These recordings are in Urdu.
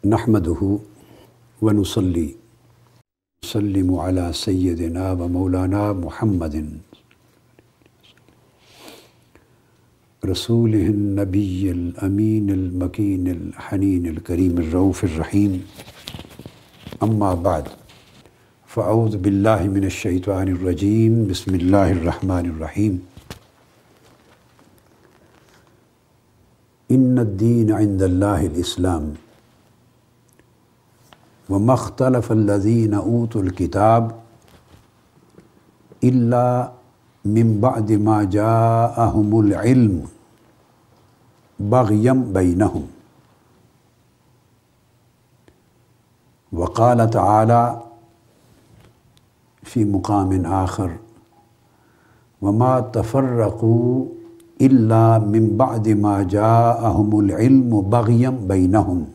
نحمده ونصلي وسلم على سيدنا ومولانا محمد رسوله النبي الأمين المكين الحنين الكريم الرؤوف الرحيم. أما بعد فأعوذ بالله من الشيطان الرجيم. بسم الله الرحمن الرحيم. إن الدين عند الله الإسلام وما اختلف الذين أوتوا الكتاب إلا من بعد ما جاءهم العلم بغيا بينهم. وقال تعالى في مقام آخر وما تفرقوا إلا من بعد ما جاءهم العلم بغيا بينهم.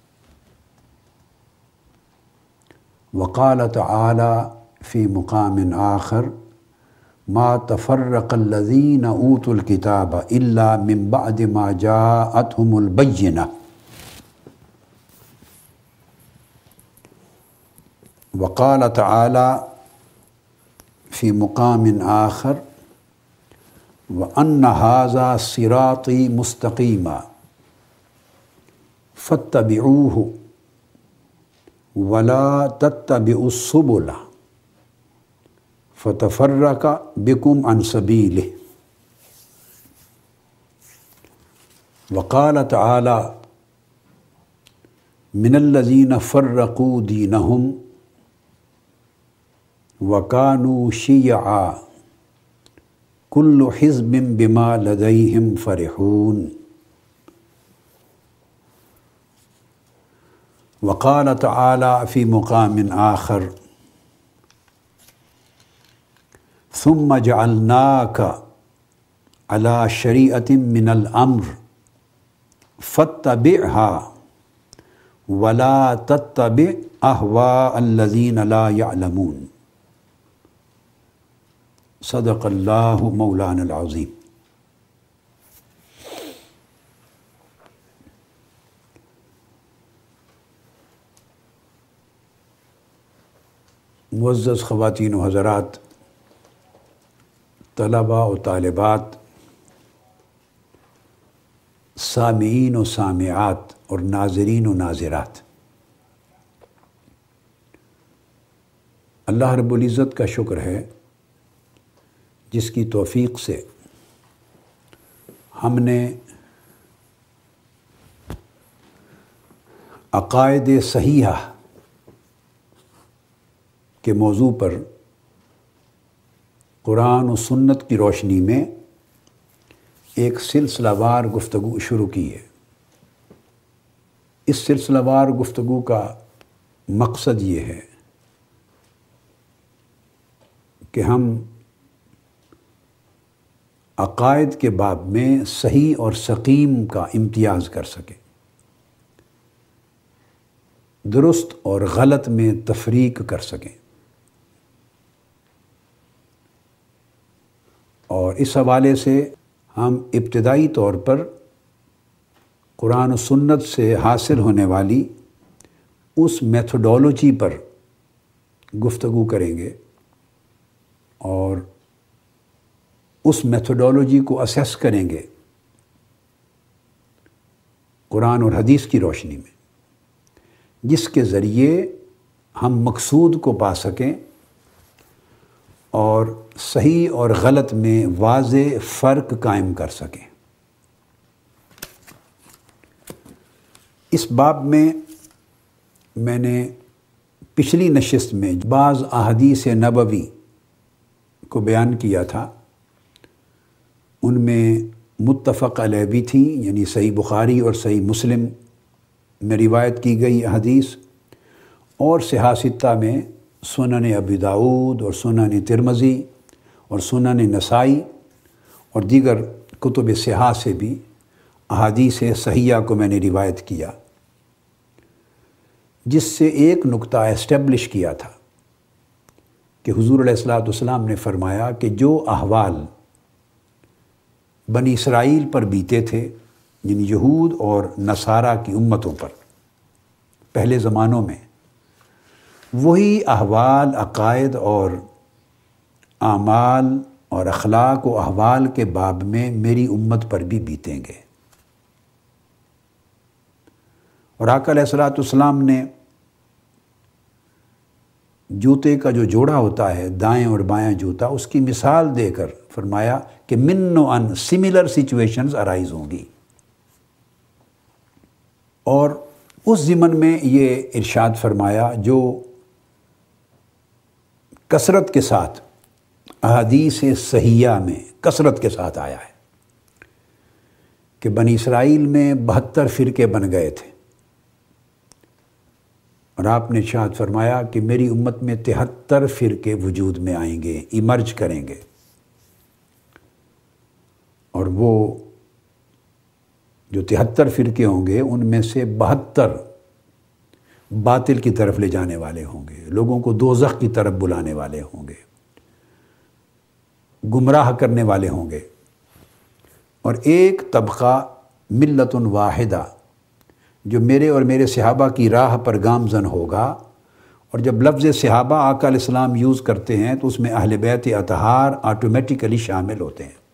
وقال تعالى في مقام آخر ما تفرق الذين أوتوا الكتاب إلا من بعد ما جاءتهم البينة. وقال تعالى في مقام آخر وأن هذا صراطي مستقيما فاتبعوه ولا تتبعوا السبل فتفرق بكم عن سبيله. وقال تعالى من الذين فرقوا دينهم وكانوا شيعا كل حزب بما لديهم فرحون. وقال تعالى في مقام آخر ثم جعلناك على شريعة من الأمر فاتبعها ولا تتبع أهواء الذين لا يعلمون. صدق اللہ مولانا العظیم. معزز خواتین و حضرات، طلباء و طالبات، سامعین و سامعات اور ناظرین و ناظرات، اللہ رب العزت کا شکر ہے جس کی توفیق سے ہم نے عقائد صحیحہ کے موضوع پر قرآن و سنت کی روشنی میں ایک سلسلہ وار گفتگو شروع کی ہے. اس سلسلہ وار گفتگو کا مقصد یہ ہے کہ ہم عقائد کے باب میں صحیح اور سقیم کا امتیاز کر سکیں، درست اور غلط میں تفریق کر سکیں، اور اس حوالے سے ہم ابتدائی طور پر قرآن و سنت سے حاصل ہونے والی اس میتھڈولوجی پر گفتگو کریں گے اور اس میتھڈولوجی کو اسیس کریں گے قرآن اور حدیث کی روشنی میں، جس کے ذریعے ہم مقصود کو پا سکیں اور صحیح اور غلط میں واضح فرق قائم کر سکیں. اس باب میں میں نے پچھلی نشست میں بعض احادیث نبوی کو بیان کیا تھا. ان میں متفق علیہ بھی تھیں، یعنی صحیح بخاری اور صحیح مسلم میں روایت کی گئی حدیث، اور صحاح ستہ میں سنن ابی داؤد اور سنن ترمذی اور سنن نسائی اور دیگر کتب صحاح سے بھی احادیث صحیحہ کو میں نے روایت کیا، جس سے ایک نقطہ اسٹیبلش کیا تھا کہ حضور علیہ الصلوۃ والسلام نے فرمایا کہ جو احوال بنی اسرائیل پر بیتے تھے، یعنی یہود اور نصارہ کی امتوں پر، پہلے زمانوں میں وہی احوال، عقائد اور اعمال اور اخلاق و احوال کے باب میں میری امت پر بھی بیتیں گے۔ اور آقا علیہ الصلوۃ والسلام نے جوتے کا جو جوڑا ہوتا ہے، دائیں اور بائیں جوتا، اس کی مثال دے کر فرمایا کہ من و ان سملر سچویشنز ارائز ہوں گی۔ اور اس ضمن میں یہ ارشاد فرمایا جو کثرت کے ساتھ احادیث صحیحہ میں کثرت کے ساتھ آیا ہے کہ بنی اسرائیل میں 72 فرقے بن گئے تھے، اور آپ نے ارشاد فرمایا کہ میری امت میں 73 فرقے وجود میں آئیں گے، ایمرج کریں گے، اور وہ جو 73 فرقے ہوں گے ان میں سے 72 باطل کی طرف لے جانے والے ہوں گے، لوگوں کو دوزخ کی طرف بلانے والے ہوں گے، گمراہ کرنے والے ہوں گے، اور ایک طبقہ ملت واحدہ جو میرے اور میرے صحابہ کی راہ پر گامزن ہوگا۔ اور جب لفظ صحابہ آقا علیہ السلام یوز کرتے ہیں تو اس میں اہل بیت اطہار آٹومیٹیکلی شامل ہوتے ہیں۔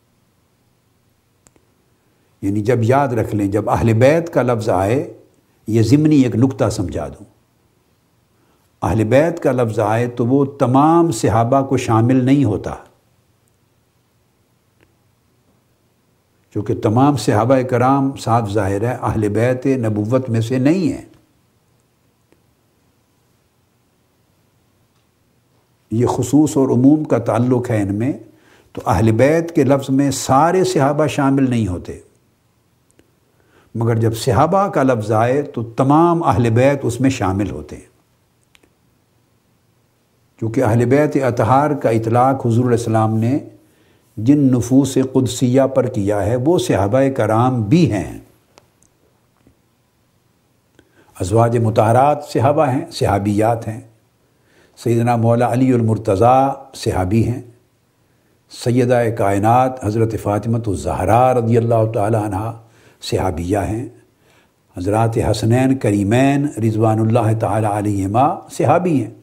یعنی جب یاد رکھ لیں، جب اہل بیت کا لفظ آئے، یہ ضمنی ایک نکتہ سمجھا دوں، اہل بیت کا لفظ آئے تو وہ تمام صحابہ کو شامل نہیں ہوتا، چونکہ تمام صحابہ کرام صاف ظاہر ہے اہل بیت نبوت میں سے نہیں ہیں۔ یہ خصوص اور عموم کا تعلق ہے ان میں، تو اہل بیت کے لفظ میں سارے صحابہ شامل نہیں ہوتے، مگر جب صحابہ کا لفظ آئے تو تمام اہل بیت اس میں شامل ہوتے ہیں، کیونکہ اہل بیت اطہار کا اطلاق حضور علیہ السلام نے جن نفوس قدسیہ پر کیا ہے وہ صحابہ کرام بھی ہیں۔ ازواج مطہرات صحابہ ہیں، صحابیات ہیں، سیدنا مولا علی المرتضیٰ صحابی ہیں، سیدہ کائنات حضرت فاطمہ الزہرا رضی اللہ تعالی عنہا صحابیہ ہیں، حضرات حسنین کریمین رضوان اللہ تعالی علیہما صحابی ہیں۔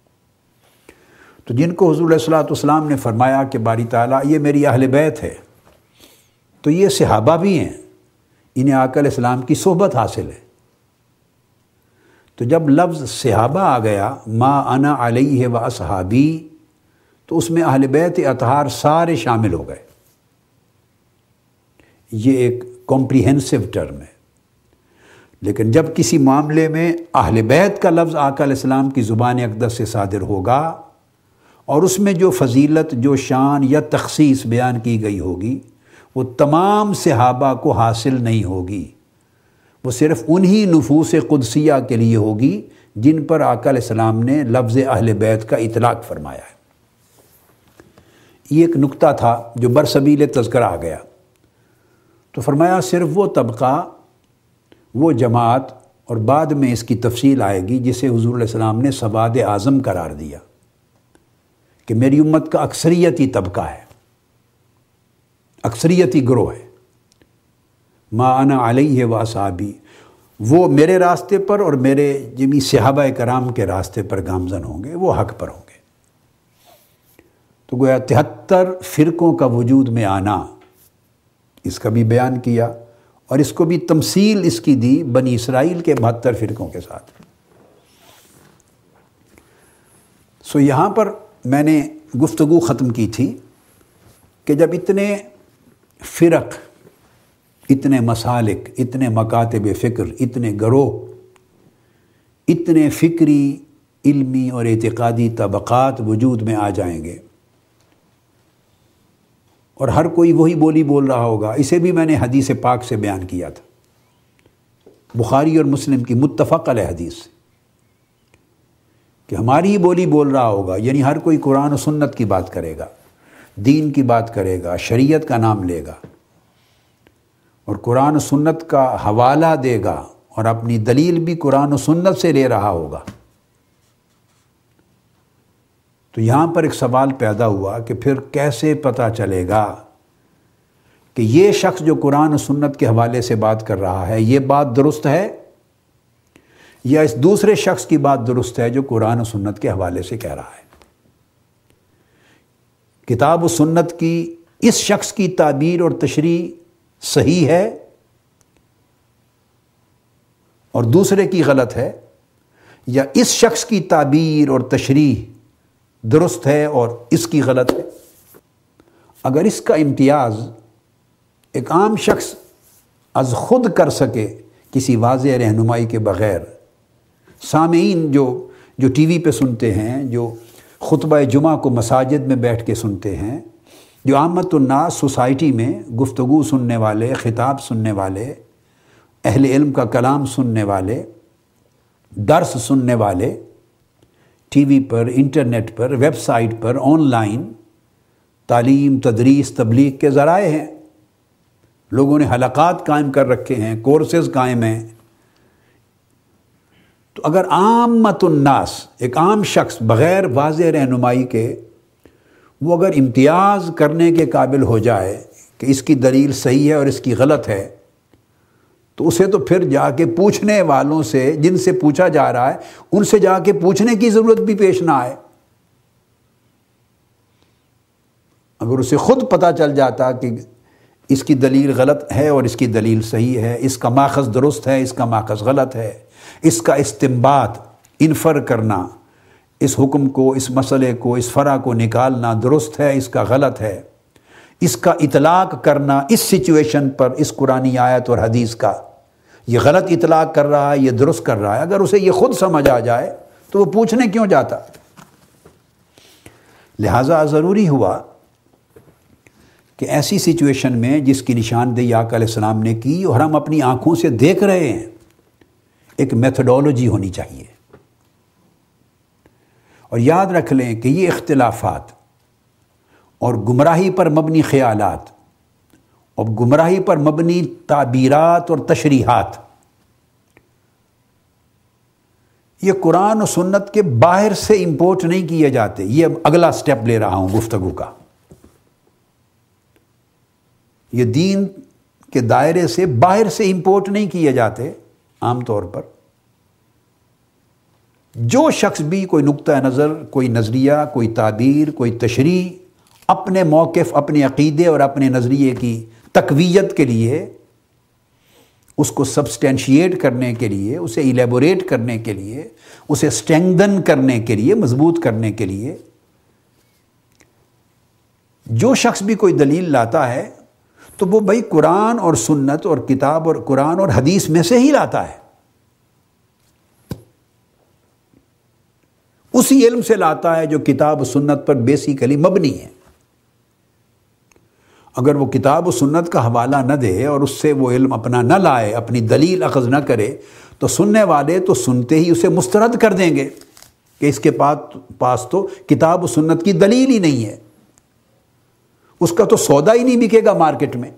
تو جن کو حضور علیہ الصلوۃ والسلام نے فرمایا کہ باری تعالیٰ یہ میری اہل بیت ہے، تو یہ صحابہ بھی ہیں، انہیں آقا علیہ السلام کی صحبت حاصل ہے۔ تو جب لفظ صحابہ آ گیا، ما انا علیہ و اصحابی، تو اس میں اہل بیت اطہار سارے شامل ہو گئے۔ یہ ایک کمپریہنسو ٹرم ہے، لیکن جب کسی معاملے میں اہل بیت کا لفظ آقا علیہ السلام کی زبان اقدس سے صادر ہوگا اور اس میں جو فضیلت، جو شان یا تخصیص بیان کی گئی ہوگی وہ تمام صحابہ کو حاصل نہیں ہوگی، وہ صرف انہی نفوس قدسیہ کے لیے ہوگی جن پر آقا علیہ السلام نے لفظ اہل بیت کا اطلاق فرمایا ہے۔ یہ ایک نکتہ تھا جو برسبیل تذکرہ آ گیا، تو فرمایا صرف وہ طبقہ، وہ جماعت، اور بعد میں اس کی تفصیل آئے گی جسے حضور علیہ السلام نے سواد اعظم قرار دیا کہ میری امت کا اکثریتی طبقہ ہے، اکثریتی گروہ ہے، ما انا علیہ و اصحابی، وہ میرے راستے پر اور میرے جمی صحابہ کرام کے راستے پر گامزن ہوں گے، وہ حق پر ہوں گے۔ تو گویا 73 فرقوں کا وجود میں آنا، اس کا بھی بیان کیا، اور اس کو بھی تمثیل اس کی دی بنی اسرائیل کے 72 فرقوں کے ساتھ۔ سو یہاں پر میں نے گفتگو ختم کی تھی کہ جب اتنے فرق، اتنے مسالک، اتنے مکاتب فکر، اتنے گروہ، اتنے فکری، علمی اور اعتقادی طبقات وجود میں آ جائیں گے، اور ہر کوئی وہی بولی بول رہا ہوگا، اسے بھی میں نے حدیث پاک سے بیان کیا تھا، بخاری اور مسلم کی متفق علیہ حدیث سے، کہ ہماری ہی بولی بول رہا ہوگا، یعنی ہر کوئی قرآن و سنت کی بات کرے گا، دین کی بات کرے گا، شریعت کا نام لے گا، اور قرآن و سنت کا حوالہ دے گا، اور اپنی دلیل بھی قرآن و سنت سے لے رہا ہوگا۔ تو یہاں پر ایک سوال پیدا ہوا کہ پھر کیسے پتہ چلے گا کہ یہ شخص جو قرآن و سنت کے حوالے سے بات کر رہا ہے یہ بات درست ہے، یا اس دوسرے شخص کی بات درست ہے جو قرآن و سنت کے حوالے سے کہہ رہا ہے؟ کتاب و سنت کی اس شخص کی تعبیر اور تشریح صحیح ہے اور دوسرے کی غلط ہے، یا اس شخص کی تعبیر اور تشریح درست ہے اور اس کی غلط ہے؟ اگر اس کا امتیاز ایک عام شخص از خود کر سکے کسی واضح رہنمائی کے بغیر، سامعین جو ٹی وی پہ سنتے ہیں، جو خطبہ جمعہ کو مساجد میں بیٹھ کے سنتے ہیں، جو عامت الناس سوسائٹی میں گفتگو سننے والے، خطاب سننے والے، اہل علم کا کلام سننے والے، درس سننے والے، ٹی وی پر، انٹرنیٹ پر، ویب سائٹ پر، آن لائن تعلیم، تدریس، تبلیغ کے ذرائع ہیں، لوگوں نے حلقات قائم کر رکھے ہیں، کورسز قائم ہیں، تو اگر عامت الناس، ایک عام شخص بغیر واضح رہنمائی کے وہ اگر امتیاز کرنے کے قابل ہو جائے کہ اس کی دلیل صحیح ہے اور اس کی غلط ہے، تو اسے تو پھر جا کے پوچھنے والوں سے، جن سے پوچھا جا رہا ہے، ان سے جا کے پوچھنے کی ضرورت بھی پیش نہ آئے۔ اگر اسے خود پتہ چل جاتا کہ اس کی دلیل غلط ہے اور اس کی دلیل صحیح ہے، اس کا ماخذ درست ہے، اس کا ماخذ غلط ہے، اس کا استنباط، انفر کرنا، اس حکم کو، اس مسئلے کو، اس فرع کو نکالنا درست ہے، اس کا غلط ہے، اس کا اطلاق کرنا اس سچویشن پر، اس قرآنی آیت اور حدیث کا، یہ غلط اطلاق کر رہا ہے، یہ درست کر رہا ہے، اگر اسے یہ خود سمجھ آ جائے تو وہ پوچھنے کیوں جاتا؟ لہٰذا ضروری ہوا کہ ایسی سچویشن میں جس کی نشاندہی آقا علیہ السلام نے کی اور ہم اپنی آنکھوں سے دیکھ رہے ہیں، ایک میتھڈولوجی ہونی چاہیے۔ اور یاد رکھ لیں کہ یہ اختلافات اور گمراہی پر مبنی خیالات اور گمراہی پر مبنی تعبیرات اور تشریحات، یہ قرآن و سنت کے باہر سے امپورٹ نہیں کیے جاتے۔ یہ اب اگلا سٹیپ لے رہا ہوں گفتگو کا۔ یہ دین کے دائرے سے باہر سے امپورٹ نہیں کیے جاتے۔ عام طور پر جو شخص بھی کوئی نقطہ نظر، کوئی نظریہ، کوئی تعبیر، کوئی تشریح اپنے موقف، اپنے عقیدے اور اپنے نظریے کی تقویت کے لیے، اس کو سبسٹینشیٹ کرنے کے لیے، اسے ایلیبوریٹ کرنے کے لیے، اسے اسٹرینگدن کرنے کے لیے، مضبوط کرنے کے لیے، جو شخص بھی کوئی دلیل لاتا ہے تو وہ بھائی قرآن اور سنت اور کتاب اور قرآن اور حدیث میں سے ہی لاتا ہے، اسی علم سے لاتا ہے جو کتاب و سنت پر بیسیکلی مبنی ہے۔ اگر وہ کتاب و سنت کا حوالہ نہ دے اور اس سے وہ علم اپنا نہ لائے، اپنی دلیل اخذ نہ کرے، تو سننے والے تو سنتے ہی اسے مسترد کر دیں گے کہ اس کے پاس تو کتاب و سنت کی دلیل ہی نہیں ہے، اس کا تو سودا ہی نہیں بکے گا مارکیٹ میں۔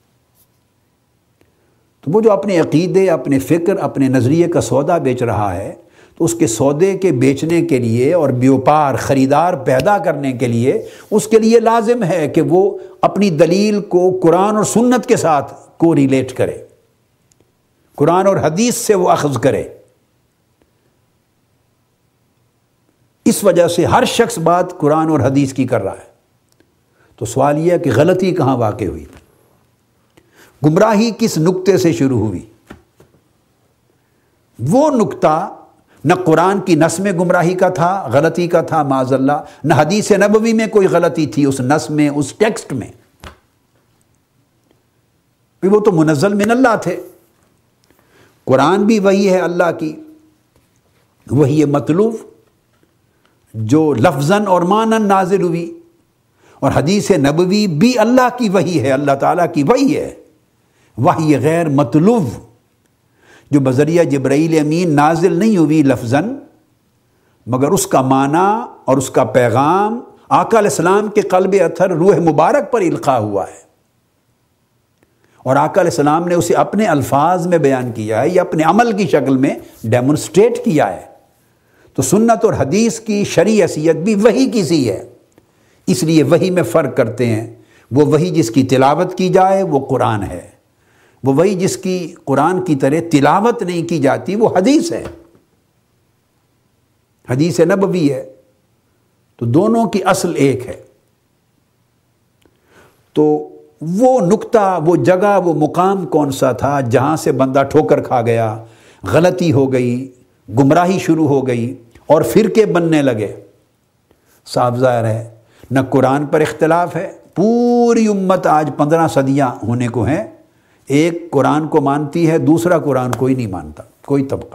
تو وہ جو اپنے عقیدے، اپنے فکر، اپنے نظریے کا سودا بیچ رہا ہے، تو اس کے سودے کے بیچنے کے لیے اور بیوپار خریدار پیدا کرنے کے لیے اس کے لیے لازم ہے کہ وہ اپنی دلیل کو قرآن اور سنت کے ساتھ کو ریلیٹ کرے، قرآن اور حدیث سے وہ اخذ کرے۔ اس وجہ سے ہر شخص بات قرآن اور حدیث کی کر رہا ہے۔ تو سوال یہ ہے کہ غلطی کہاں واقع ہوئی، گمراہی کس نقطے سے شروع ہوئی؟ وہ نقطہ نہ قرآن کی نص میں گمراہی کا تھا، غلطی کا تھا معاذ اللہ، نہ حدیث نبوی میں کوئی غلطی تھی اس نص میں، اس ٹیکسٹ میں، وہ تو منزل من اللہ تھے۔ قرآن بھی وہی ہے اللہ کی، وہی مطلوب جو لفظاً اور معناً نازل ہوئی، اور حدیث نبوی بھی اللہ کی وحی ہے، اللہ تعالیٰ کی وحی ہے، وحی غیر مطلوب جو بذریعہ جبرائیل امین نازل نہیں ہوئی لفظاً، مگر اس کا معنی اور اس کا پیغام آقا علیہ السلام کے قلب اطہر روح مبارک پر القاء ہوا ہے، اور آقا علیہ السلام نے اسے اپنے الفاظ میں بیان کیا ہے یا اپنے عمل کی شکل میں ڈیمونسٹریٹ کیا ہے۔ تو سنت اور حدیث کی شرعی حیثیت بھی وحی کی سی ہے، اس لیے وحی میں فرق کرتے ہیں۔ وہ وحی جس کی تلاوت کی جائے وہ قرآن ہے، وہ وحی جس کی قرآن کی طرح تلاوت نہیں کی جاتی وہ حدیث ہے۔ حدیث نبوی ہے، تو دونوں کی اصل ایک ہے۔ تو وہ نقطہ، وہ جگہ، وہ مقام کون سا تھا جہاں سے بندہ ٹھوکر کھا گیا، غلطی ہو گئی، گمراہی شروع ہو گئی اور فرقے بننے لگے؟ صاف ظاہر ہے نہ قرآن پر اختلاف ہے، پوری امت آج 15 صدیاں ہونے کو ہیں، ایک قرآن کو مانتی ہے، دوسرا قرآن کوئی نہیں مانتا، کوئی طبقہ۔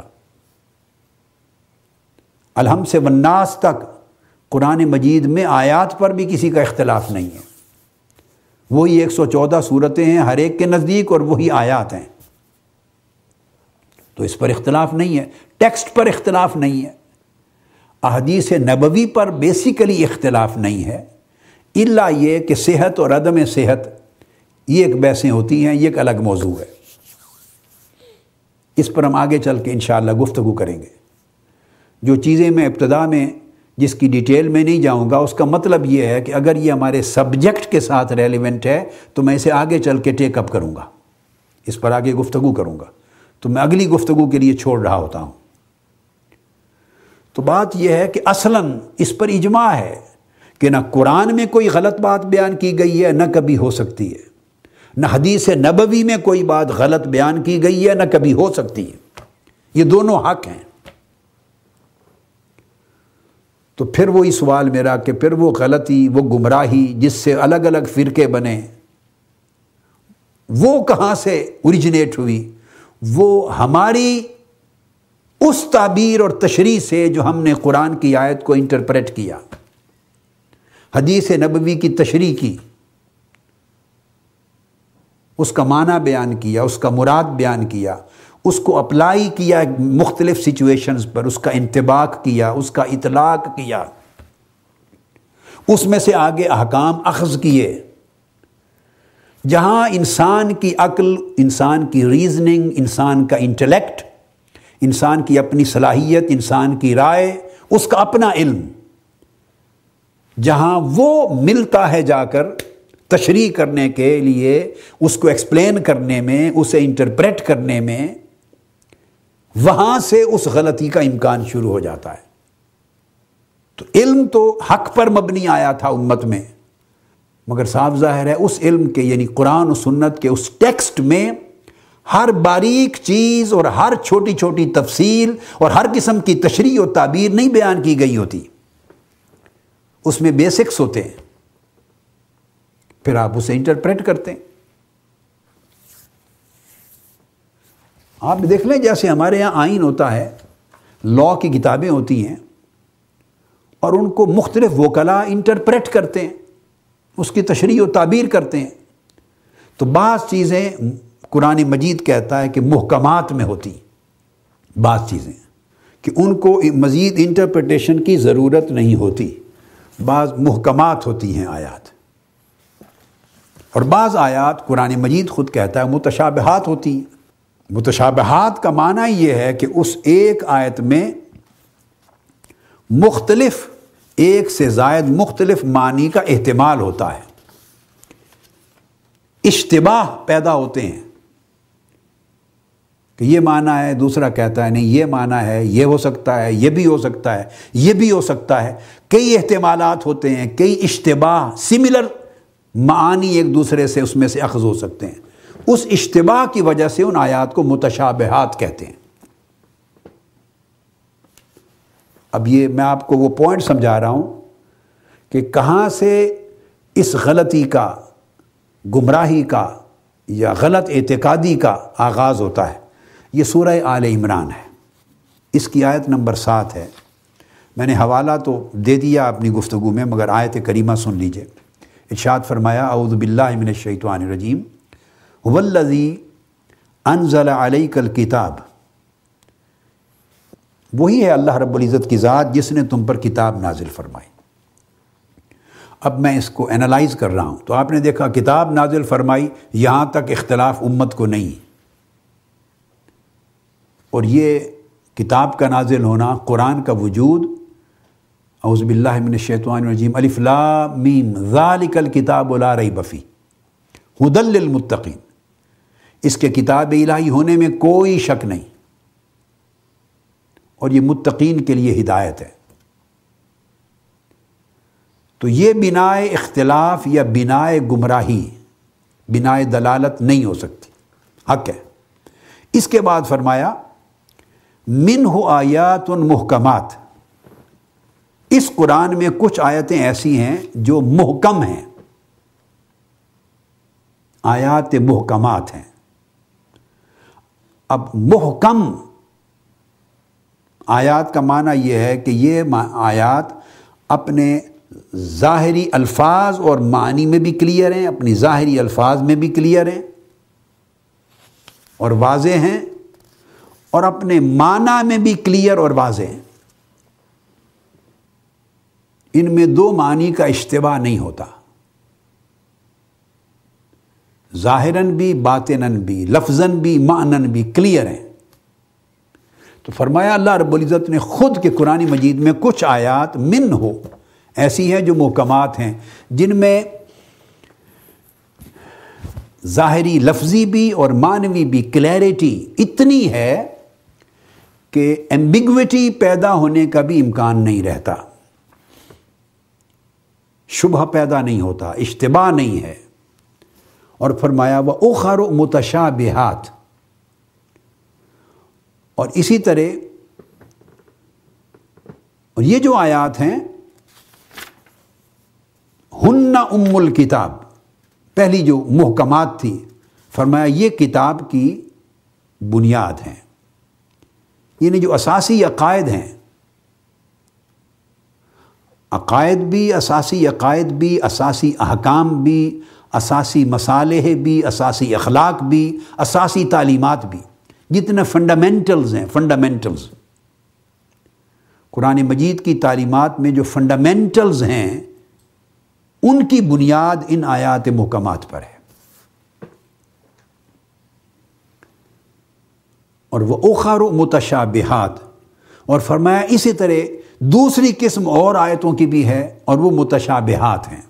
الحم سے والناس تک قرآن مجید میں آیات پر بھی کسی کا اختلاف نہیں ہے، وہی 114 صورتیں ہیں ہر ایک کے نزدیک اور وہی آیات ہیں، تو اس پر اختلاف نہیں ہے۔ ٹیکسٹ پر اختلاف نہیں ہے، احادیث نبوی پر بیسیکلی اختلاف نہیں ہے، الا یہ کہ صحت اور عدم صحت یہ ایک بحثیں ہوتی ہیں، یہ ایک الگ موضوع ہے، اس پر ہم آگے چل کے انشاءاللہ گفتگو کریں گے۔ جو چیزیں میں ابتدا میں جس کی ڈیٹیل میں نہیں جاؤں گا، اس کا مطلب یہ ہے کہ اگر یہ ہمارے سبجیکٹ کے ساتھ ریلیونٹ ہے تو میں اسے آگے چل کے ٹیک اپ کروں گا، اس پر آگے گفتگو کروں گا، تو میں اگلی گفتگو کے لیے چھوڑ رہا ہوتا ہوں۔ تو بات یہ ہے کہ اصلاً اس پر اجماع ہے کہ نہ قرآن میں کوئی غلط بات بیان کی گئی ہے، نہ کبھی ہو سکتی ہے، نہ حدیث نبوی میں کوئی بات غلط بیان کی گئی ہے، نہ کبھی ہو سکتی ہے، یہ دونوں حق ہیں۔ تو پھر وہی سوال میرا کہ پھر وہ غلطی، وہ گمراہی جس سے الگ الگ فرقے بنے، وہ کہاں سے اوریجنیٹ ہوئی؟ وہ ہماری اس تعبیر اور تشریح سے جو ہم نے قرآن کی آیت کو انٹرپریٹ کیا، حدیث نبوی کی تشریح کی، اس کا معنی بیان کیا، اس کا مراد بیان کیا، اس کو اپلائی کیا مختلف سچویشنز پر، اس کا انطباق کیا، اس کا اطلاق کیا، اس میں سے آگے احکام اخذ کیے۔ جہاں انسان کی عقل، انسان کی ریزننگ، انسان کا انٹلیکٹ، انسان کی اپنی صلاحیت، انسان کی رائے، اس کا اپنا علم، جہاں وہ ملتا ہے جا کر تشریح کرنے کے لیے، اس کو ایکسپلین کرنے میں، اسے انٹرپریٹ کرنے میں، وہاں سے اس غلطی کا امکان شروع ہو جاتا ہے۔ تو علم تو حق پر مبنی آیا تھا امت میں، مگر صاف ظاہر ہے اس علم کے یعنی قرآن و سنت کے اس ٹیکسٹ میں ہر باریک چیز اور ہر چھوٹی چھوٹی تفصیل اور ہر قسم کی تشریح و تعبیر نہیں بیان کی گئی ہوتی، اس میں بیسکس ہوتے ہیں، پھر آپ اسے انٹرپریٹ کرتے ہیں۔ آپ دیکھ لیں جیسے ہمارے یہاں آئین ہوتا ہے، لاء کی کتابیں ہوتی ہیں اور ان کو مختلف وکلاء انٹرپریٹ کرتے ہیں، اس کی تشریح و تعبیر کرتے ہیں، تو بعض چیزیں قرآن مجید کہتا ہے کہ محکمات میں ہوتی، بعض چیزیں کہ ان کو مزید انٹرپریٹیشن کی ضرورت نہیں ہوتی، بعض محکمات ہوتی ہیں آیات، اور بعض آیات قرآن مجید خود کہتا ہے متشابہات ہوتی ہیں۔ متشابہات کا معنی یہ ہے کہ اس ایک آیت میں مختلف، ایک سے زائد مختلف معنی کا احتمال ہوتا ہے، اشتباہ پیدا ہوتے ہیں کہ یہ معنی ہے، دوسرا کہتا ہے نہیں یہ معنی ہے، یہ ہو سکتا ہے، یہ بھی ہو سکتا ہے، یہ بھی ہو سکتا ہے، کئی احتمالات ہوتے ہیں، کئی اشتباہ، سملر معانی ایک دوسرے سے اس میں سے اخذ ہو سکتے ہیں، اس اشتباہ کی وجہ سے ان آیات کو متشابہات کہتے ہیں۔ اب یہ میں آپ کو وہ پوائنٹ سمجھا رہا ہوں کہ کہاں سے اس غلطی کا، گمراہی کا یا غلط اعتقادی کا آغاز ہوتا ہے۔ یہ سورہ آل عمران ہے، اس کی آیت نمبر 7 ہے۔ میں نے حوالہ تو دے دیا اپنی گفتگو میں، مگر آیت کریمہ سن لیجئے۔ ارشاد فرمایا اعوذ باللہ من الشیطان الرجیم هو الذی انزل علیک الکتاب، وہی ہے اللہ رب العزت کی ذات جس نے تم پر کتاب نازل فرمائی۔ اب میں اس کو اینالائز کر رہا ہوں، تو آپ نے دیکھا کتاب نازل فرمائی، یہاں تک اختلاف امت کو نہیں، اور یہ کتاب کا نازل ہونا، قرآن کا وجود، اعوذ باللہ من الشیطان الرجیم الف لام میم ذالک الکتاب لا ریب فیہ ھدی للمتقین، اس کے کتاب الہی ہونے میں کوئی شک نہیں، اور یہ متقین کے لیے ہدایت ہے۔ تو یہ بنائے اختلاف یا بنائے گمراہی، بنائے دلالت نہیں ہو سکتی، حق ہے۔ اس کے بعد فرمایا منہ آیات محکمات، اس قرآن میں کچھ آیتیں ایسی ہیں جو محکم ہیں، آیات محکمات ہیں۔ اب محکم آیات کا معنی یہ ہے کہ یہ آیات اپنے ظاہری الفاظ اور معنی میں بھی کلیئر ہیں، اپنی ظاہری الفاظ میں بھی کلیئر ہیں اور واضح ہیں، اور اپنے معنی میں بھی کلیئر اور واضح ہیں۔ ان میں دو معنی کا اشتباہ نہیں ہوتا، ظاہراً بھی باطناً بھی، لفظاً بھی معناً بھی کلیئر ہیں۔ تو فرمایا اللہ رب العزت نے خود کہ قرآن مجید میں کچھ آیات منہ ایسی ہیں جو محکمات ہیں، جن میں ظاہری لفظی بھی اور معنوی بھی کلیئرٹی اتنی ہے کہ ایمبیگوٹی پیدا ہونے کا بھی امکان نہیں رہتا، شبہ پیدا نہیں ہوتا، اشتباہ نہیں ہے۔ اور فرمایا وَأُخَرُ مُتَشَابِهَاتٌ، اور اسی طرح اور یہ جو آیات ہیں ہن ام الکتاب، پہلی جو محکمات تھی، فرمایا یہ کتاب کی بنیاد ہیں، یعنی جو اساسی عقائد ہیں، عقائد بھی، اساسی عقائد بھی، اساسی احکام بھی، اساسی مصالح بھی، اساسی اخلاق بھی، اساسی تعلیمات بھی، جتنے فنڈامنٹلز ہیں، فنڈامنٹلز قرآن مجید کی تعلیمات میں جو فنڈامنٹلز ہیں، ان کی بنیاد ان آیات محکمات پر ہے۔ اور وہ اخر متشابہات، اور فرمایا اسی طرح دوسری قسم اور آیتوں کی بھی ہے، اور وہ متشابہات ہیں۔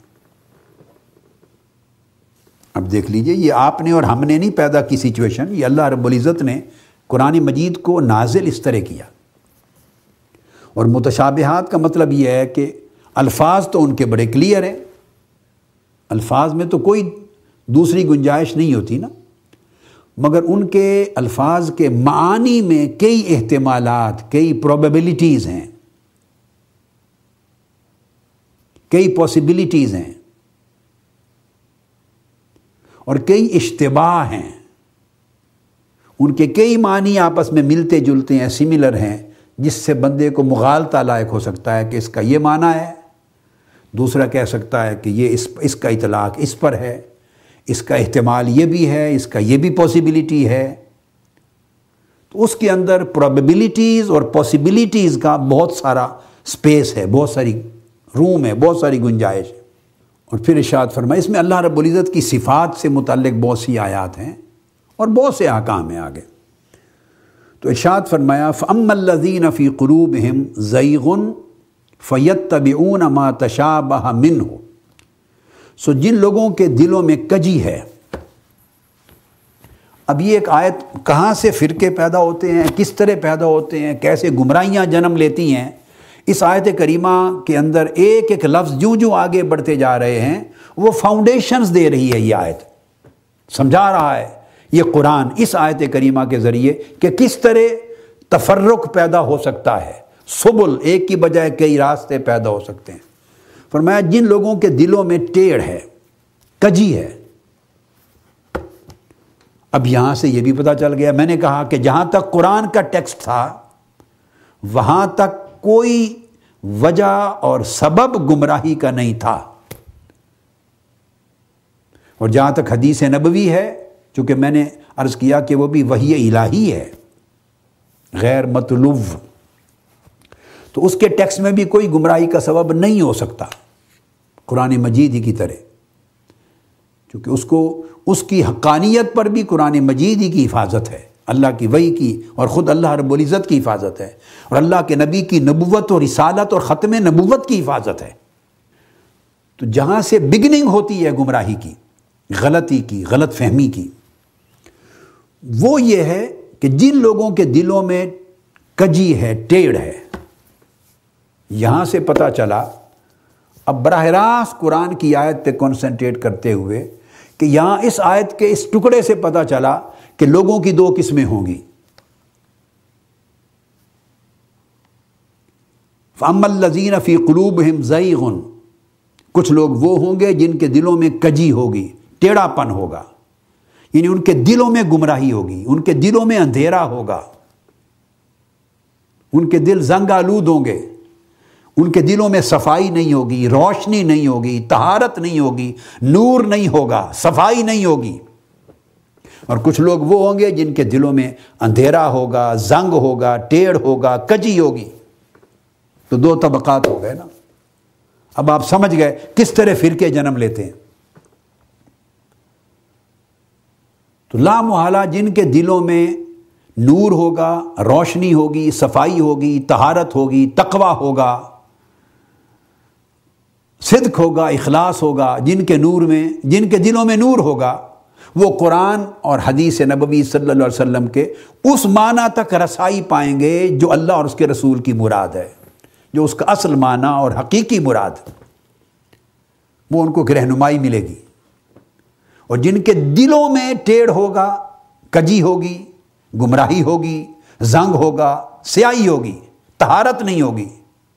اب دیکھ لیجئے، یہ آپ نے اور ہم نے نہیں پیدا کی سچویشن، یہ اللہ رب العزت نے قرآن مجید کو نازل اس طرح کیا۔ اور متشابہات کا مطلب یہ ہے کہ الفاظ تو ان کے بڑے کلیئر ہیں، الفاظ میں تو کوئی دوسری گنجائش نہیں ہوتی نا، مگر ان کے الفاظ کے معانی میں کئی احتمالات، کئی پروبیبلٹیز ہیں، کئی پاسبلٹیز ہیں، اور کئی اشتباہ ہیں، ان کے کئی معنی آپس میں ملتے جلتے ہیں، سملر ہیں، جس سے بندے کو مغالطہ لائق ہو سکتا ہے کہ اس کا یہ معنی ہے، دوسرا کہہ سکتا ہے کہ یہ اس کا اطلاق اس پر ہے، اس کا احتمال یہ بھی ہے، اس کا یہ بھی پاسبلٹی ہے۔ تو اس کے اندر پروبیبلٹیز اور پاسبلٹیز کا بہت سارا سپیس ہے، بہت ساری روم ہے، بہت ساری گنجائش ہے۔ اور پھر ارشاد فرمایا اس میں اللہ رب العزت کی صفات سے متعلق بہت سی آیات ہیں اور بہت سے احکام ہیں آگے۔ تو ارشاد فرمایا فَأَمَّا الَّذِينَ فِي قُلُوبِهِمْ زَيْغٌ فَيَتَّبِعُونَ مَا تَشَابَهَ مِنْهُ، سو جن لوگوں کے دلوں میں کجی ہے۔ اب یہ ایک آیت، کہاں سے فرقے پیدا ہوتے ہیں، کس طرح پیدا ہوتے ہیں، کیسے گمراہیاں جنم لیتی ہیں، اس آیت کریمہ کے اندر ایک ایک لفظ جو آگے بڑھتے جا رہے ہیں وہ فاؤنڈیشنز دے رہی ہے۔ یہ آیت سمجھا رہا ہے یہ قرآن اس آیت کریمہ کے ذریعے کہ کس طرح تفرق پیدا ہو سکتا ہے، سبل، ایک کی بجائے کئی راستے پیدا ہو سکتے ہیں۔ فرمایا جن لوگوں کے دلوں میں ٹیڑھ ہے، کجی ہے۔ اب یہاں سے یہ بھی پتہ چل گیا، میں نے کہا کہ جہاں تک قرآن کا ٹیکسٹ تھا وہاں تک کوئی وجہ اور سبب گمراہی کا نہیں تھا، اور جہاں تک حدیث نبوی ہے، چونکہ میں نے عرض کیا کہ وہ بھی وحی الہی ہے، غیر مطلوب، تو اس کے ٹیکسٹ میں بھی کوئی گمراہی کا سبب نہیں ہو سکتا قرآن مجید ہی کی طرح، کیونکہ اس کی حقانیت پر بھی قرآن مجید ہی کی حفاظت ہے، اللہ کی وحی کی، اور خود اللہ رب العزت کی حفاظت ہے، اور اللہ کے نبی کی نبوت اور رسالت اور ختم نبوت کی حفاظت ہے۔ تو جہاں سے بگننگ ہوتی ہے گمراہی کی، غلطی کی، غلط فہمی کی، وہ یہ ہے کہ جن لوگوں کے دلوں میں کجی ہے، ٹیڑھ ہے۔ یہاں سے پتہ چلا اب براہ راست قرآن کی آیت پہ کنسنٹریٹ کرتے ہوئے کہ یہاں اس آیت کے اس ٹکڑے سے پتہ چلا کہ لوگوں کی دو قسمیں ہوں گی. فَأَمَّا الَّذِينَ فِي قُلُوبِهِمْ زَيْغٌ، کچھ لوگ وہ ہوں گے جن کے دلوں میں کجی ہوگی، ٹیڑھا پن ہوگا، یعنی ان کے دلوں میں گمراہی ہوگی، ان کے دلوں میں اندھیرا ہوگا، ان کے دل زنگ آلود ہوں گے، ان کے دلوں میں صفائی نہیں ہوگی، روشنی نہیں ہوگی، طہارت نہیں ہوگی، نور نہیں ہوگا، صفائی نہیں ہوگی. اور کچھ لوگ وہ ہوں گے جن کے دلوں میں اندھیرا ہوگا، زنگ ہوگا، ٹیڑھ ہوگا، کجی ہوگی. تو دو طبقات ہو گئے نا. اب آپ سمجھ گئے کس طرح فرقے جنم لیتے ہیں. تو لا محالہ جن کے دلوں میں نور ہوگا، روشنی ہوگی، صفائی ہوگی، طہارت ہوگی، تقوی ہوگا، صدق ہوگا، اخلاص ہوگا، جن کے دلوں میں نور ہوگا، وہ قرآن اور حدیث نبوی صلی اللہ علیہ وسلم کے اس معنی تک رسائی پائیں گے جو اللہ اور اس کے رسول کی مراد ہے، جو اس کا اصل معنی اور حقیقی مراد، وہ ان کو رہنمائی ملے گی. اور جن کے دلوں میں ٹیڑھ ہوگا، کجی ہوگی، گمراہی ہوگی، زنگ ہوگا، سیاہی ہوگی، طہارت نہیں ہوگی،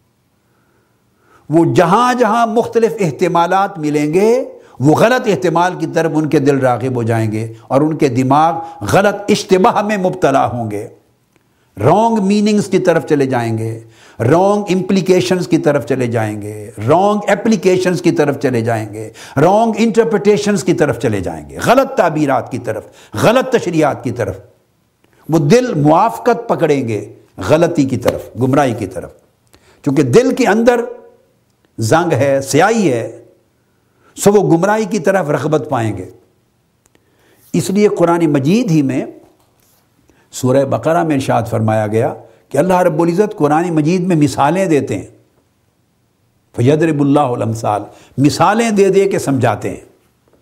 وہ جہاں جہاں مختلف احتمالات ملیں گے وہ غلط احتمال کی طرف ان کے دل راغب ہو جائیں گے اور ان کے دماغ غلط اشتباہ میں مبتلا ہوں گے، رانگ میننگز کی طرف چلے جائیں گے، رانگ امپلیکیشنز کی طرف چلے جائیں گے، رانگ اپلیکیشنز کی طرف چلے جائیں گے، رانگ انٹرپریٹیشنز کی طرف چلے جائیں گے، غلط تعبیرات کی طرف، غلط تشریحات کی طرف. وہ دل موافقت پکڑیں گے غلطی کی طرف، گمراہی کی طرف. چونکہ دل کے اندر زنگ ہے، سیاہی ہے، سو وہ گمراہی کی طرف رغبت پائیں گے. اس لیے قرآن مجید ہی میں سورہ بقرہ میں ارشاد فرمایا گیا کہ اللہ رب العزت قرآن مجید میں مثالیں دیتے ہیں. فَيَضْرِبُ اللَّهُ الْأَمْثَالَ، مثالیں دے دے کے سمجھاتے ہیں.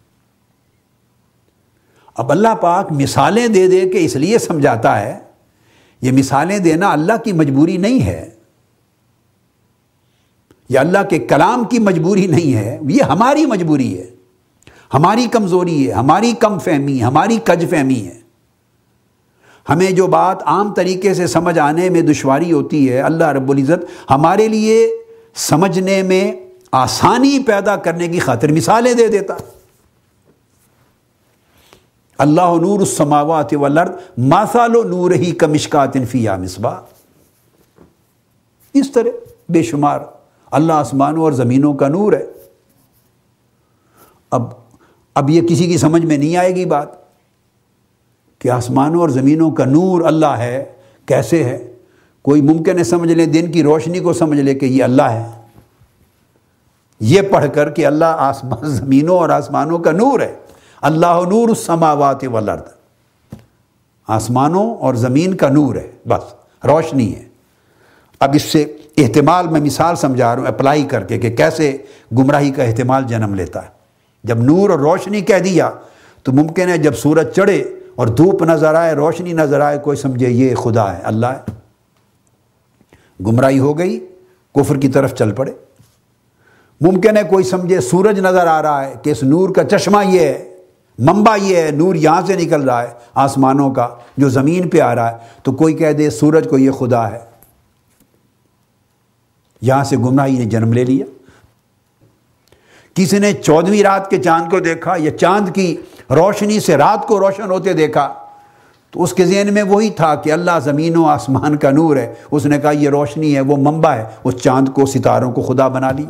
اب اللہ پاک مثالیں دے دے کے اس لیے سمجھاتا ہے، یہ مثالیں دینا اللہ کی مجبوری نہیں ہے، یہ اللہ کے کلام کی مجبوری نہیں ہے، یہ ہماری مجبوری ہے، ہماری کمزوری ہے، ہماری کم فہمی، ہماری کج فہمی ہے. ہمیں جو بات عام طریقے سے سمجھ آنے میں دشواری ہوتی ہے، اللہ رب العزت ہمارے لیے سمجھنے میں آسانی پیدا کرنے کی خاطر مثالیں دے دیتا. اللہ نور السماوات والارض مثل نورہ کمشکاۃ فیہا مصباح. اس طرح بے شمار اللہ آسمانوں اور زمینوں کا نور ہے. اب یہ کسی کی سمجھ میں نہیں آئے گی بات کہ آسمانوں اور زمینوں کا نور اللہ ہے، کیسے ہے؟ کوئی ممکن ہے سمجھ لے دن کی روشنی کو سمجھ لے کہ یہ اللہ ہے، یہ پڑھ کر کہ اللہ زمینوں اور آسمانوں کا نور ہے. اللہ نور السماوات والارض، آسمانوں اور زمین کا نور ہے، بس روشنی ہے. اب اس سے احتمال میں مثال سمجھا رہا ہوں اپلائی کر کے کہ کیسے گمراہی کا احتمال جنم لیتا ہے. جب نور اور روشنی کہہ دیا تو ممکن ہے جب سورج چڑھے اور دھوپ نظر آئے، روشنی نظر آئے، کوئی سمجھے یہ خدا ہے، اللہ ہے. گمراہی ہو گئی، کفر کی طرف چل پڑے. ممکن ہے کوئی سمجھے سورج نظر آ رہا ہے کہ اس نور کا چشمہ یہ ہے، منبع یہ ہے، نور یہاں سے نکل رہا ہے آسمانوں کا جو زمین پہ آ رہا ہے، تو کوئی کہہ دے سورج کو یہ خدا ہے. یہاں سے گمراہی نے جنم لے لیا. کسی نے 14ویں رات کے چاند کو دیکھا یا چاند کی روشنی سے رات کو روشن ہوتے دیکھا تو اس کے ذہن میں وہی تھا کہ اللہ زمین و آسمان کا نور ہے. اس نے کہا یہ روشنی ہے، وہ منبع ہے، اس چاند کو، ستاروں کو خدا بنا لیا.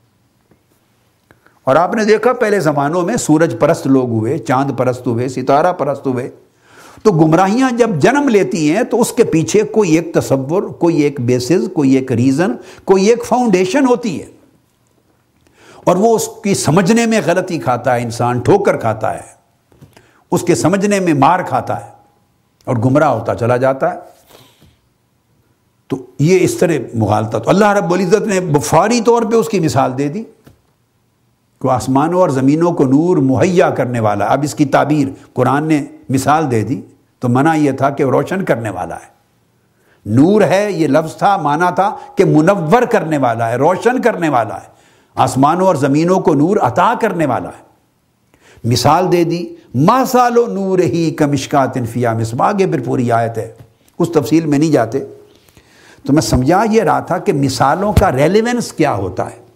اور آپ نے دیکھا پہلے زمانوں میں سورج پرست لوگ ہوئے، چاند پرست ہوئے، ستارہ پرست ہوئے. تو گمراہیاں جب جنم لیتی ہیں تو اس کے پیچھے کوئی ایک تصور، کوئی ایک بیسز، کوئی ایک ریزن، کوئی ایک فاؤنڈیشن ہوتی ہے، اور وہ اس کی سمجھنے میں غلطی کھاتا ہے، انسان ٹھوکر کھاتا ہے، اس کے سمجھنے میں مار کھاتا ہے اور گمراہ ہوتا چلا جاتا ہے. تو یہ اس طرح مغالطہ. تو اللہ رب العزت نے فوری طور پہ اس کی مثال دے دی کہ آسمانوں اور زمینوں کو نور مہیا کرنے والا. اب اس کی تعبیر قرآن نے مثال دے دی تو منع یہ تھا کہ روشن کرنے والا ہے. نور ہے یہ لفظ تھا، معنی تھا کہ منور کرنے والا ہے، روشن کرنے والا ہے. آسمانوں اور زمینوں کو نور عطا کرنے والا ہے۔ مثال دے دی، مثال نورہ کمشکات فیہا مصباح، آگے پھر پوری آیت ہے، اس تفصیل میں نہیں جاتے۔ تو میں سمجھا یہ رہا تھا کہ مثالوں کا ریلیونس کیا ہوتا ہے،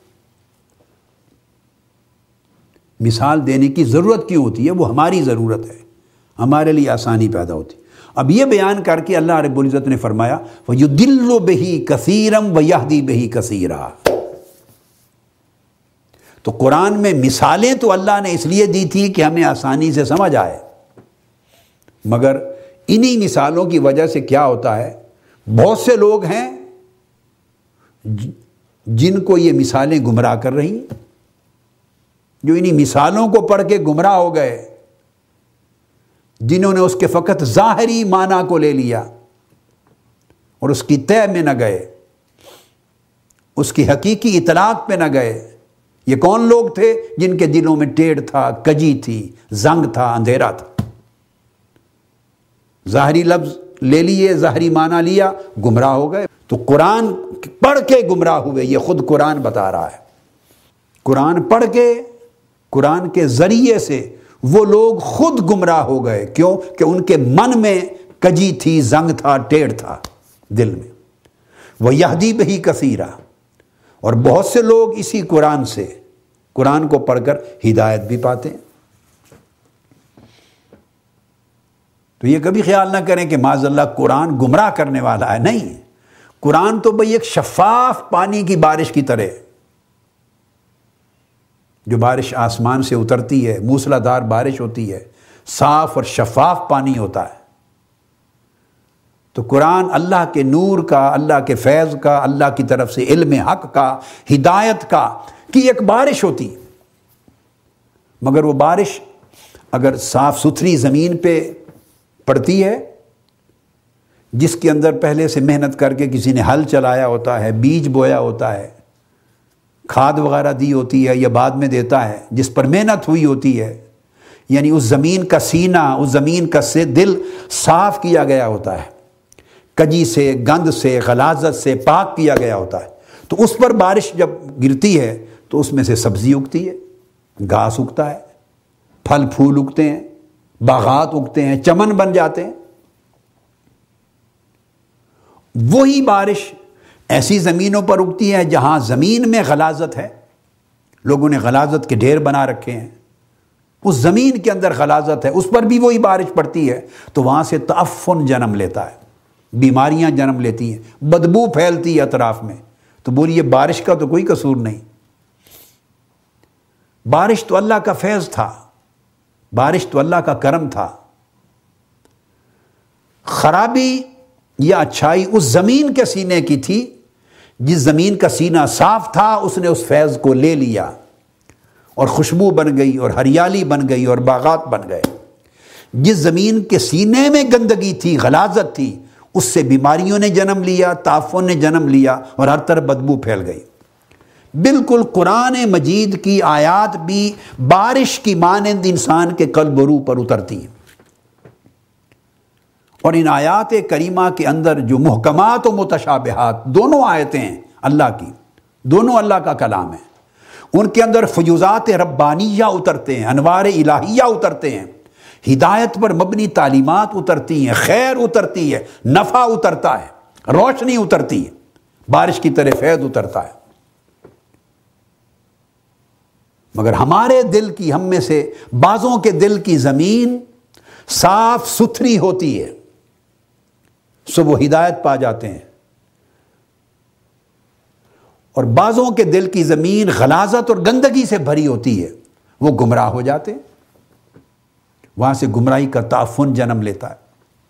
مثال دینے کی ضرورت کیوں ہوتی ہے، وہ ہماری ضرورت ہے، ہمارے لیے آسانی پیدا ہوتی ہے۔ اب یہ بیان کر کے اللہ رب العزت نے فرمایا وَيُضِلُّ بِهِ كَثِيرًا وَيَهْدِي بِهِ كَثِيرًا۔ تو قرآن میں مثالیں تو اللہ نے اس لیے دی تھی کہ ہمیں آسانی سے سمجھ آئے، مگر انہی مثالوں کی وجہ سے کیا ہوتا ہے، بہت سے لوگ ہیں جن کو یہ مثالیں گمراہ کر رہی ہیں، جو انہی مثالوں کو پڑھ کے گمراہ ہو گئے، جنہوں نے اس کے فقط ظاہری معنی کو لے لیا اور اس کی تہ میں نہ گئے، اس کی حقیقی اطلاق پہ نہ گئے۔ یہ کون لوگ تھے؟ جن کے دلوں میں ٹیڑھ تھا، کجی تھی، زنگ تھا، اندھیرا تھا، ظاہری لفظ لے لیے، ظاہری معنی لیا، گمراہ ہو گئے۔ تو قرآن پڑھ کے گمراہ ہوئے، یہ خود قرآن بتا رہا ہے۔ قرآن پڑھ کے، قرآن کے ذریعے سے وہ لوگ خود گمراہ ہو گئے۔ کیوں؟ کہ ان کے من میں کجی تھی، زنگ تھا، ٹیڑھ تھا دل میں۔ وَيَهْدِي بِهِ كَثِيرًا، اور بہت سے لوگ اسی قرآن سے، قرآن کو پڑھ کر ہدایت بھی پاتے ہیں۔ تو یہ کبھی خیال نہ کریں کہ معاذ اللہ قرآن گمراہ کرنے والا ہے، نہیں، قرآن تو بھئی ایک شفاف پانی کی بارش کی طرح، جو بارش آسمان سے اترتی ہے، موسلا دھار بارش ہوتی ہے، صاف اور شفاف پانی ہوتا ہے۔ تو قرآن اللہ کے نور کا، اللہ کے فیض کا، اللہ کی طرف سے علم حق کا، ہدایت کا کی ایک بارش ہوتی، مگر وہ بارش اگر صاف ستھری زمین پہ پڑتی ہے، جس کے اندر پہلے سے محنت کر کے کسی نے ہل چلایا ہوتا ہے، بیج بویا ہوتا ہے، کھاد وغیرہ دی ہوتی ہے یا بعد میں دیتا ہے، جس پر محنت ہوئی ہوتی ہے، یعنی اس زمین کا سینہ، اس زمین کا دل صاف کیا گیا ہوتا ہے، کجی سے، گند سے، غلاظت سے پاک کیا گیا ہوتا ہے، تو اس پر بارش جب گرتی ہے تو اس میں سے سبزی اگتی ہے، گھاس اگتا ہے، پھل پھول اگتے ہیں، باغات اگتے ہیں، چمن بن جاتے ہیں۔ وہی بارش ایسی زمینوں پر اگتی ہے جہاں زمین میں غلاظت ہے، لوگوں نے غلاظت کے ڈھیر بنا رکھے ہیں، اس زمین کے اندر غلاظت ہے، اس پر بھی وہی بارش پڑتی ہے، تو وہاں سے تعفن جنم لیتا ہے، بیماریاں جنم لیتی ہیں، بدبو پھیلتی ہے اطراف میں۔ تو بولیے بارش کا تو کوئی قصور نہیں، بارش تو اللہ کا فیض تھا، بارش تو اللہ کا کرم تھا۔ خرابی یا اچھائی اس زمین کے سینے کی تھی، جس زمین کا سینہ صاف تھا، اس نے اس فیض کو لے لیا اور خوشبو بن گئی اور ہریالی بن گئی اور باغات بن گئے۔ جس زمین کے سینے میں گندگی تھی، غلاظت تھی، اس سے بیماریوں نے جنم لیا، تعفن نے جنم لیا اور ہر طرف بدبو پھیل گئی۔ بالکل قرآن مجید کی آیات بھی بارش کی مانند انسان کے قلب و روح پر اترتی ہیں، اور ان آیات کریمہ کے اندر جو محکمات و متشابہات دونوں آیتیں ہیں اللہ کی، دونوں اللہ کا کلام ہے، ان کے اندر فیوزات ربانیہ اترتے ہیں، انوار الہیہ اترتے ہیں، ہدایت پر مبنی تعلیمات اترتی ہیں، خیر اترتی ہے، نفع اترتا ہے، روشنی اترتی ہے، بارش کی طرح فیض اترتا ہے۔ مگر ہمارے دل کی، ہم میں سے بعضوں کے دل کی زمین صاف ستھری ہوتی ہے، سو وہ ہدایت پا جاتے ہیں، اور بعضوں کے دل کی زمین غلاظت اور گندگی سے بھری ہوتی ہے، وہ گمراہ ہو جاتے ہیں، وہاں سے گمراہی کا تعفن جنم لیتا ہے۔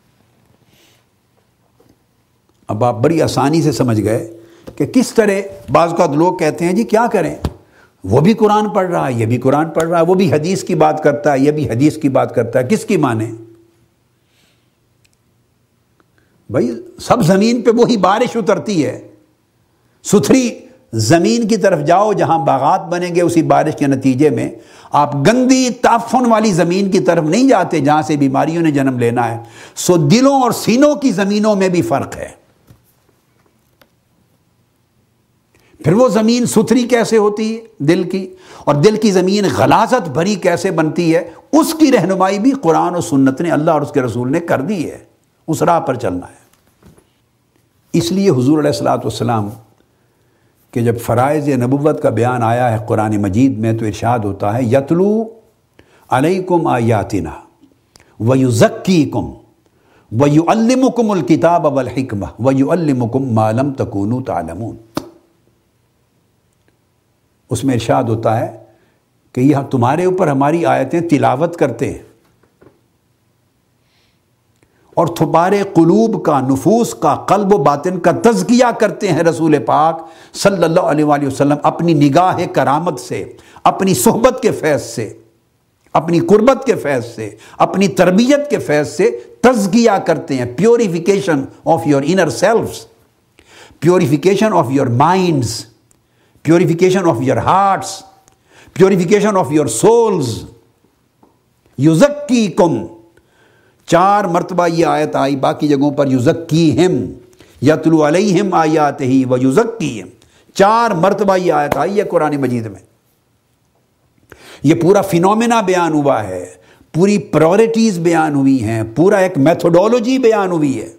اب آپ بڑی آسانی سے سمجھ گئے کہ کس طرح بعض اوقات لوگ کہتے ہیں جی کیا کریں، وہ بھی قرآن پڑھ رہا ہے، یہ بھی قرآن پڑھ رہا ہے، وہ بھی حدیث کی بات کرتا ہے، یہ بھی حدیث کی بات کرتا ہے، کس کی مانیں؟ بھائی سب زمین پہ وہی بارش اترتی ہے، ستھری زمین کی طرف جاؤ جہاں باغات بنیں گے، اسی بارش کے نتیجے میں آپ گندی تعفن والی زمین کی طرف نہیں جاتے جہاں سے بیماریوں نے جنم لینا ہے۔ سو دلوں اور سینوں کی زمینوں میں بھی فرق ہے۔ پھر وہ زمین ستھری کیسے ہوتی ہے دل کی، اور دل کی زمین غلاظت بھری کیسے بنتی ہے، اس کی رہنمائی بھی قرآن و سنت نے، اللہ اور اس کے رسول نے کر دی ہے، اس راہ پر چلنا ہے۔ اس لیے حضور علیہ الصلوۃ والسلام کہ جب فرائض نبوت کا بیان آیا ہے قرآن مجید میں تو ارشاد ہوتا ہے یتلو علیکم آیاتنا ویزکیکم ویعلمکم الکتاب والحکمہ ویعلمکم ما لم تکونوا تعلمون۔ اس میں ارشاد ہوتا ہے کہ یہ تمہارے اوپر ہماری آیتیں تلاوت کرتے ہیں اور تمہارے قلوب کا، نفوس کا، قلب و باطن کا تزکیہ کرتے ہیں رسول پاک صلی اللہ علیہ وآلہ وسلم اپنی نگاہ کرامت سے، اپنی صحبت کے فیض سے، اپنی قربت کے فیض سے، اپنی تربیت کے فیض سے تزکیہ کرتے ہیں۔ Purification of your inner selves, purification of your minds, purification of your hearts, purification of your souls. یزکیکم، 4 مرتبہ یہ آیت آئی، باقی جگہوں پر یزکیہم، یتلو علیہم آیاتہ ویزکیہم، 4 مرتبہ یہ آیت آئی ہے قرآن مجید میں۔ یہ پورا فینومینا بیان ہوا ہے، پوری پرائورٹیز بیان ہوئی ہیں، پورا ایک میتھوڈولوجی بیان ہوئی ہے۔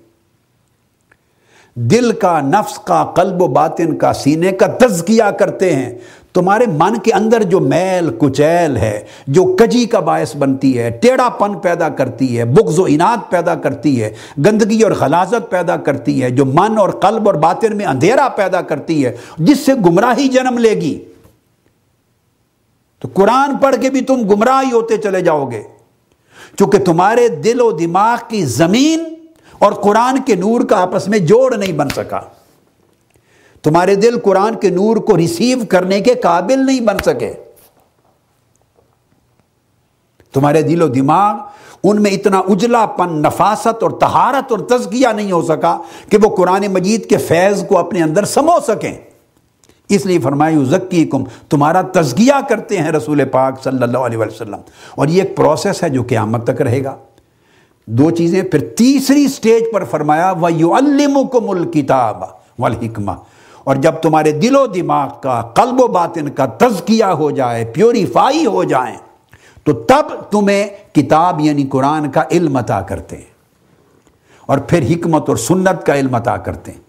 دل کا، نفس کا، قلب و باطن کا، سینے کا تزکیہ کرتے ہیں۔ تمہارے من کے اندر جو میل کچیل ہے، جو کجی کا باعث بنتی ہے، ٹیڑھا پن پیدا کرتی ہے، بغض و عناد پیدا کرتی ہے، گندگی اور غلاظت پیدا کرتی ہے، جو من اور قلب اور باطن میں اندھیرا پیدا کرتی ہے، جس سے گمراہی جنم لے گی، تو قرآن پڑھ کے بھی تم گمراہی ہوتے چلے جاؤ گے، چونکہ تمہارے دل و دماغ کی زمین اور قرآن کے نور کا آپس میں جوڑ نہیں بن سکا۔ تمہارے دل قرآن کے نور کو ریسیو کرنے کے قابل نہیں بن سکے، تمہارے دل و دماغ ان میں اتنا اجلا پن، نفاست اور طہارت اور تزکیہ نہیں ہو سکا کہ وہ قرآن مجید کے فیض کو اپنے اندر سمو سکیں۔ اس لیے فرمایا یزکیکم، تمہارا تزکیہ کرتے ہیں رسول پاک صلی اللہ علیہ وسلم، اور یہ ایک پروسیس ہے جو قیامت تک رہے گا۔ 2 چیزیں، پھر تیسری سٹیج پر فرمایا وَيُعَلِّمُكُمُ الْكِتَابَ وَالْحِكْمَةَ، اور جب تمہارے دل و دماغ کا، قلب و باطن کا تزکیہ ہو جائے، پیوریفائی ہو جائیں، تو تب تمہیں کتاب یعنی قرآن کا علم عطا کرتے ہیں، اور پھر حکمت اور سنت کا علم عطا کرتے ہیں۔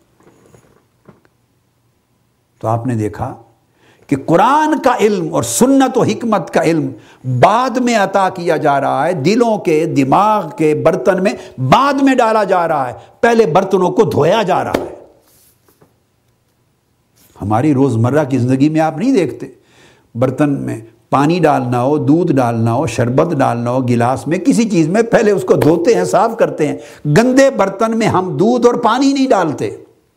تو آپ نے دیکھا کہ قرآن کا علم اور سنت و حکمت کا علم بعد میں عطا کیا جا رہا ہے، دلوں کے، دماغ کے برتن میں بعد میں ڈالا جا رہا ہے، پہلے برتنوں کو دھویا جا رہا ہے۔ ہماری روزمرہ کی زندگی میں آپ نہیں دیکھتے، برتن میں پانی ڈالنا ہو، دودھ ڈالنا ہو، شربت ڈالنا ہو گلاس میں، کسی چیز میں پہلے اس کو دھوتے ہیں، صاف کرتے ہیں۔ گندے برتن میں ہم دودھ اور پانی نہیں ڈالتے۔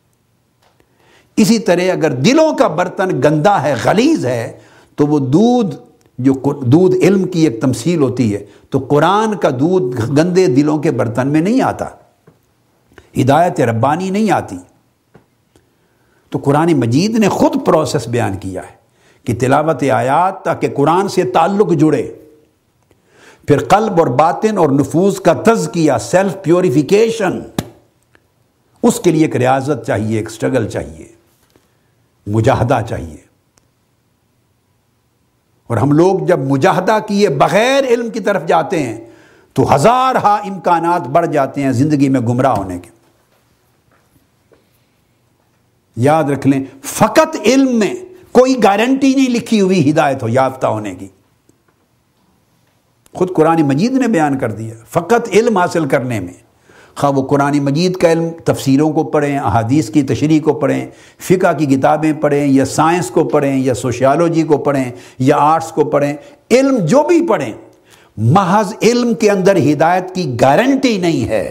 اسی طرح اگر دلوں کا برتن گندا ہے، غلیظ ہے، تو وہ دودھ علم کی ایک تمثیل ہوتی ہے، تو قرآن کا دودھ گندے دلوں کے برتن میں نہیں آتا، ہدایت ربانی نہیں آتی۔ تو قرآن مجید نے خود پروسیس بیان کیا ہے کہ تلاوت آیات تاکہ قرآن سے تعلق جڑے، پھر قلب اور باطن اور نفوس کا تزکیہ، سیلف پیوریفیکیشن، اس کے لیے ایک ریاضت چاہیے، ایک سٹرگل چاہیے، مجاہدہ چاہیے۔ اور ہم لوگ جب مجاہدہ کیے بغیر علم کی طرف جاتے ہیں تو 1000 امکانات بڑھ جاتے ہیں زندگی میں گمراہ ہونے کے۔ یاد رکھ لیں، فقط علم میں کوئی گارنٹی نہیں لکھی ہوئی ہدایت ہو یافتہ ہونے کی، خود قرآن مجید نے بیان کر دیا۔ فقط علم حاصل کرنے میں، خواہ وہ قرآن مجید کا علم، تفسیروں کو پڑھیں، احادیث کی تشریح کو پڑھیں، فقہ کی کتابیں پڑھیں، یا سائنس کو پڑھیں، یا سوشیالوجی کو پڑھیں، یا آرٹس کو پڑھیں، علم جو بھی پڑھیں، محض علم کے اندر ہدایت کی گارنٹی نہیں ہے۔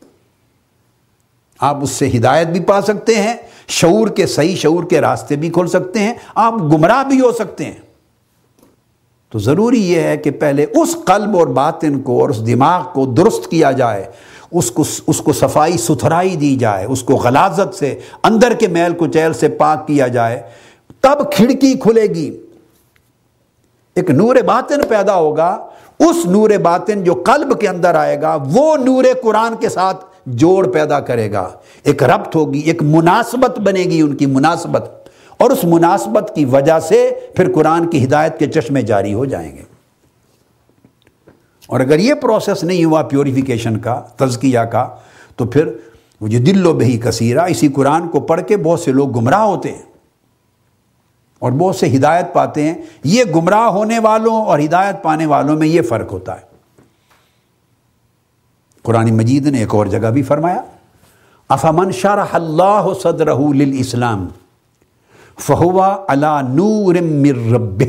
آپ اس سے ہدایت بھی پا سکتے ہیں، شعور کے، صحیح شعور کے راستے بھی کھول سکتے ہیں، آپ گمراہ بھی ہو سکتے ہیں۔ تو ضروری یہ ہے کہ پہلے اس قلب اور باطن کو اور اس دماغ کو درست کیا جائے، اس کو صفائی ستھرائی دی جائے، اس کو غلاظت سے، اندر کے میل کچیل سے پاک کیا جائے، تب کھڑکی کھلے گی، ایک نور باطن پیدا ہوگا۔ اس نور باطن جو قلب کے اندر آئے گا وہ نور قرآن کے ساتھ جوڑ پیدا کرے گا، ایک ربط ہوگی، ایک مناسبت بنے گی ان کی مناسبت، اور اس مناسبت کی وجہ سے پھر قرآن کی ہدایت کے چشمے جاری ہو جائیں گے۔ اور اگر یہ پروسیس نہیں ہوا پیوریفیکیشن کا، تزکیہ کا، تو پھر وہ جو دل و بہی کثیرہ، اسی قرآن کو پڑھ کے بہت سے لوگ گمراہ ہوتے ہیں اور بہت سے ہدایت پاتے ہیں۔ یہ گمراہ ہونے والوں اور ہدایت پانے والوں میں یہ فرق ہوتا ہے۔ قرآن مجید نے ایک اور جگہ بھی فرمایا، افمن شرح اللہ صدرہ للاسلام فہو علی نور من ربہ،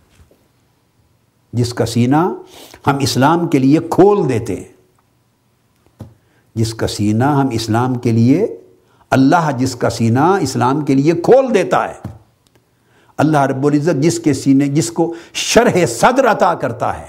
جس کا سینہ ہم اسلام کے لیے کھول دیتے ہیں، جس کا سینہ ہم اسلام کے لیے، اللہ جس کا سینہ اسلام کے لیے کھول دیتا ہے، اللہ رب العزت جس کے سینے، جس کو شرح صدر عطا کرتا ہے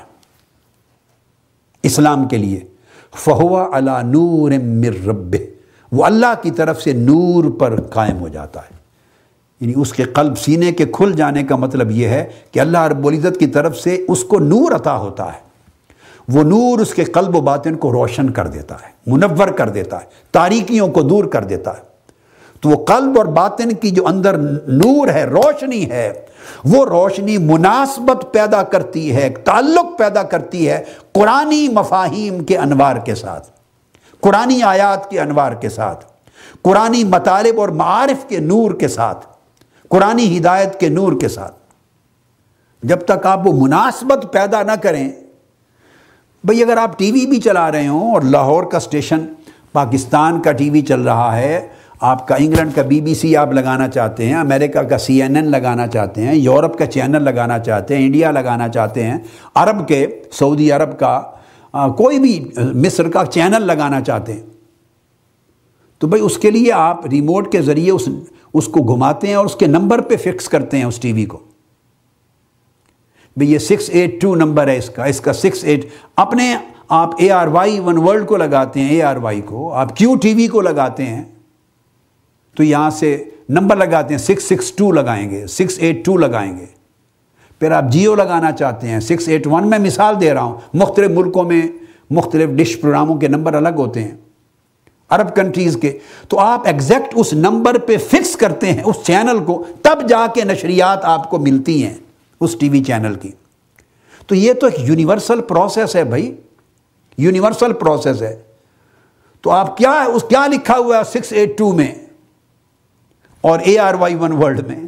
اسلام کے لیے، فہو علی نور من ربہ، وہ اللہ کی طرف سے نور پر قائم ہو جاتا ہے۔ یعنی اس کے قلب، سینے کے کھل جانے کا مطلب یہ ہے کہ اللہ رب العزت کی طرف سے اس کو نور عطا ہوتا ہے، وہ نور اس کے قلب و باطن کو روشن کر دیتا ہے، منور کر دیتا ہے، تاریکیوں کو دور کر دیتا ہے۔ تو وہ قلب اور باطن کی جو اندر نور ہے، روشنی ہے، وہ روشنی مناسبت پیدا کرتی ہے، تعلق پیدا کرتی ہے قرآنی مفاہیم کے انوار کے ساتھ، قرآنی آیات کے انوار کے ساتھ، قرآنی مطالب اور معارف کے نور کے ساتھ، قرآنی ہدایت کے نور کے ساتھ۔ جب تک آپ وہ مناسبت پیدا نہ کریں، بھئی اگر آپ ٹی وی بھی چلا رہے ہوں اور لاہور کا اسٹیشن پاکستان کا ٹی وی چل رہا ہے، آپ کا انگلینڈ کا بی بی سی آپ لگانا چاہتے ہیں، امریکہ کا CNN لگانا چاہتے ہیں، یورپ کا چینل لگانا چاہتے ہیں، انڈیا لگانا چاہتے ہیں، عرب کے، سعودی عرب کا، کوئی بھی، مصر کا چینل لگانا چاہتے ہیں، تو بھئی اس کے لیے آپ ریموٹ کے ذریعے اس کو گھماتے ہیں اور اس کے نمبر پہ فکس کرتے ہیں اس ٹی وی کو۔ بھئی یہ 682 نمبر ہے اس کا 68، اپنے آپ ARY1 ورلڈ کو لگاتے ہیں، ARY کو، آپ QTV کو لگاتے ہیں تو یہاں سے نمبر لگاتے ہیں، 662 لگائیں گے، 682 لگائیں گے۔ پھر آپ جیو لگانا چاہتے ہیں، 681، میں مثال دے رہا ہوں، مختلف ملکوں میں مختلف ڈش پروگراموں کے نمبر الگ ہوتے ہیں، عرب کنٹریز کے، تو آپ ایگزیکٹ اس نمبر پہ فکس کرتے ہیں اس چینل کو، تب جا کے نشریات آپ کو ملتی ہیں اس ٹی وی چینل کی۔ تو یہ تو ایک یونیورسل پروسیس ہے بھائی، یونیورسل پروسیس ہے۔ تو آپ کیا لکھا ہوا ہے 682 میں اور ARY1 ورلڈ میں،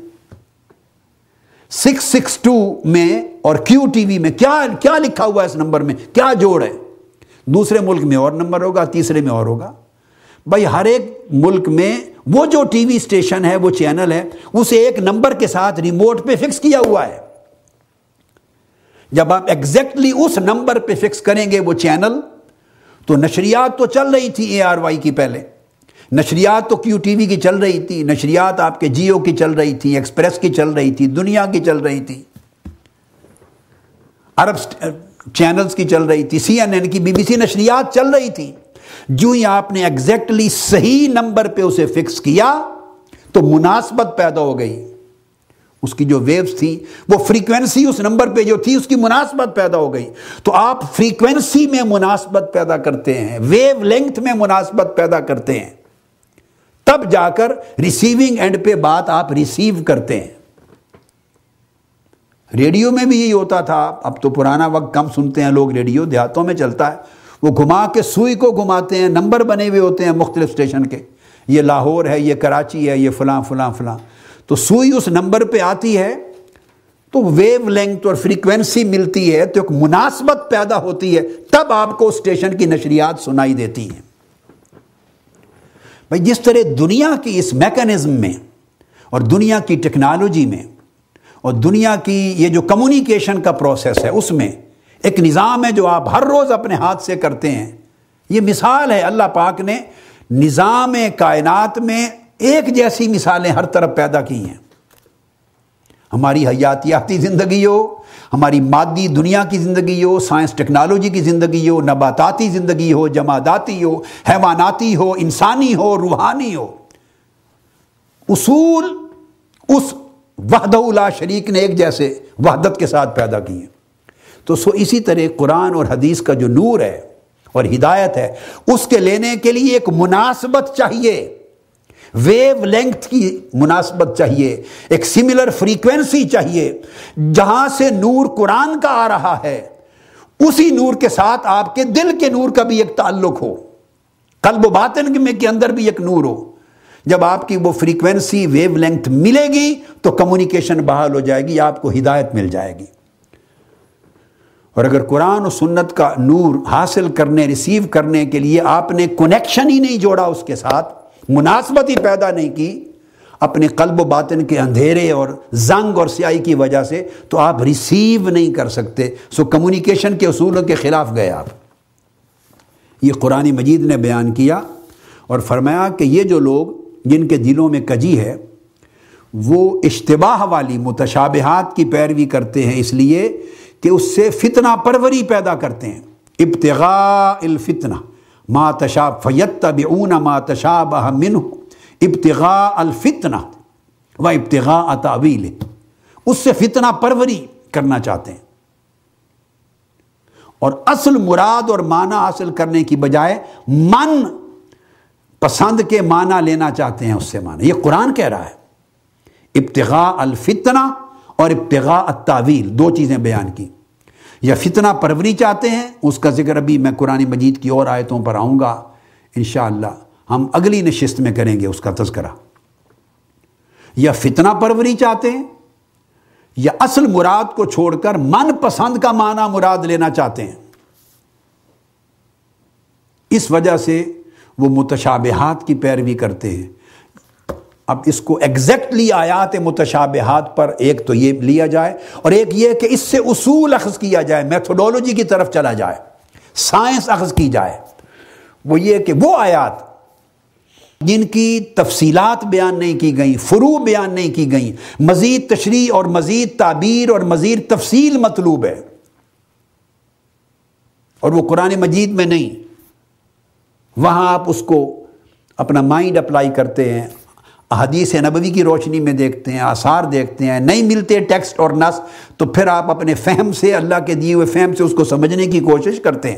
662 میں اور QTV میں کیا لکھا ہوا ہے اس نمبر میں، کیا جوڑ ہے؟ دوسرے ملک میں اور نمبر ہوگا، تیسرے میں اور ہوگا۔ بھائی ہر ایک ملک میں وہ جو ٹی وی اسٹیشن ہے، وہ چینل ہے، اسے ایک نمبر کے ساتھ ریموٹ پہ فکس کیا ہوا ہے۔ جب آپ ایگزیکٹلی اس نمبر پہ فکس کریں گے وہ چینل، تو نشریات تو چل رہی تھی ARY کی، پہلے نشریات تو QTV کی چل رہی تھی، نشریات آپ کے جیو کی چل رہی تھی، ایکسپریس کی چل رہی تھی، دنیا کی چل رہی تھی، عرب چینلز کی چل رہی تھی، CNN کی، BBC نشریات چل رہی تھی۔ جو ہی آپ نے ایگزیکٹلی صحیح نمبر پہ اسے فکس کیا تو مناسبت پیدا ہو گئی، اس کی جو ویوز تھی، وہ فریکوینسی اس نمبر پہ جو تھی اس کی مناسبت پیدا ہو گئی۔ تو آپ فریکوینسی میں مناسبت پیدا کرتے ہیں، ویو لینتھ میں مناسبت پیدا کرتے ہیں، تب جا کر ریسیونگ اینڈ پہ بات آپ ریسیو کرتے ہیں۔ ریڈیو میں بھی یہی ہوتا تھا، اب تو پرانا وقت کم سنتے ہیں لوگ ریڈیو، دیہاتوں میں چلتا ہے، وہ گھما کے سوئی کو گھماتے ہیں، نمبر بنے ہوئے ہوتے ہیں مختلف اسٹیشن کے، یہ لاہور ہے، یہ کراچی ہے، یہ فلاں فلاں فلاں، تو سوئی اس نمبر پہ آتی ہے تو ویو لینتھ اور فریکوینسی ملتی ہے، تو ایک مناسبت پیدا ہوتی ہے، تب آپ کو اسٹیشن کی نشریات سنائی دیتی ہیں۔ بھائی جس طرح دنیا کی اس میکانزم میں اور دنیا کی ٹیکنالوجی میں اور دنیا کی یہ جو کمیونیکیشن کا پروسیس ہے، اس میں ایک نظام ہے جو آپ ہر روز اپنے ہاتھ سے کرتے ہیں، یہ مثال ہے، اللہ پاک نے نظام کائنات میں ایک جیسی مثالیں ہر طرف پیدا کی ہیں۔ ہماری حیاتیاتی زندگی ہو، ہماری مادی دنیا کی زندگی ہو، سائنس ٹیکنالوجی کی زندگی ہو، نباتاتی زندگی ہو، جماداتی ہو، حیواناتی ہو، انسانی ہو، روحانی ہو، اصول اس وحدہ لا شریک نے ایک جیسے وحدت کے ساتھ پیدا کی ہیں۔ تو اسی طرح قرآن اور حدیث کا جو نور ہے اور ہدایت ہے، اس کے لینے کے لیے ایک مناسبت چاہیے۔ ویو لینگتھ کی مناسبت چاہیے، ایک سملر فریکوینسی چاہیے، جہاں سے نور قرآن کا آ رہا ہے اسی نور کے ساتھ آپ کے دل کے نور کا بھی ایک تعلق ہو، قلب و باطن میں کے اندر بھی ایک نور ہو۔ جب آپ کی وہ فریکوینسی ویو لینگتھ ملے گی تو کمیونیکیشن بحال ہو جائے گی، آپ کو ہدایت مل جائے گی۔ اور اگر قرآن و سنت کا نور حاصل کرنے، ریسیو کرنے کے لیے آپ نے کنیکشن ہی نہیں جوڑا، اس کے ساتھ مناسبت ہی پیدا نہیں کی اپنے قلب و باطن کے اندھیرے اور زنگ اور سیاہی کی وجہ سے، تو آپ ریسیو نہیں کر سکتے۔ سو کمیونیکیشن کے اصولوں کے خلاف گئے آپ۔ یہ قرآن مجید نے بیان کیا اور فرمایا کہ یہ جو لوگ جن کے دلوں میں کجی ہے وہ اشتباہ والی متشابہات کی پیروی کرتے ہیں، اس لیے کہ اس سے فتنہ پروری پیدا کرتے ہیں۔ ابتغاء الفتنہ ما فیتبعون ما تشابہ منہ ابتغاء الفتنہ و ابتغاء تاویلہ، اس سے فتنہ پروری کرنا چاہتے ہیں اور اصل مراد اور معنی حاصل کرنے کی بجائے من پسند کے معنی لینا چاہتے ہیں، اس سے معنی۔ یہ قرآن کہہ رہا ہے ابتغاء الفتنہ اور ابتغاء التاویل، دو چیزیں بیان کی۔ یا فتنہ پروری چاہتے ہیں، اس کا ذکر ابھی میں قرآن مجید کی اور آیتوں پر آؤں گا انشاءاللہ، ہم اگلی نشست میں کریں گے اس کا تذکرہ۔ یا فتنہ پروری چاہتے ہیں یا اصل مراد کو چھوڑ کر من پسند کا معنی مراد لینا چاہتے ہیں، اس وجہ سے وہ متشابہات کی پیروی کرتے ہیں۔ اب اس کو ایگزیکٹلی آیات متشابہات پر ایک تو یہ لیا جائے اور ایک یہ کہ اس سے اصول اخذ کیا جائے، میتھڈولوجی کی طرف چلا جائے، سائنس اخذ کی جائے۔ وہ یہ کہ وہ آیات جن کی تفصیلات بیان نہیں کی گئیں، فروع بیان نہیں کی گئیں، مزید تشریح اور مزید تعبیر اور مزید تفصیل مطلوب ہے، اور وہ قرآن مجید میں نہیں، وہاں آپ اس کو اپنا مائنڈ اپلائی کرتے ہیں، احادیث نبوی کی روشنی میں دیکھتے ہیں، آثار دیکھتے ہیں، نہیں ملتے ٹیکسٹ اور نص تو پھر آپ اپنے فہم سے، اللہ کے دیے ہوئے فہم سے اس کو سمجھنے کی کوشش کرتے ہیں۔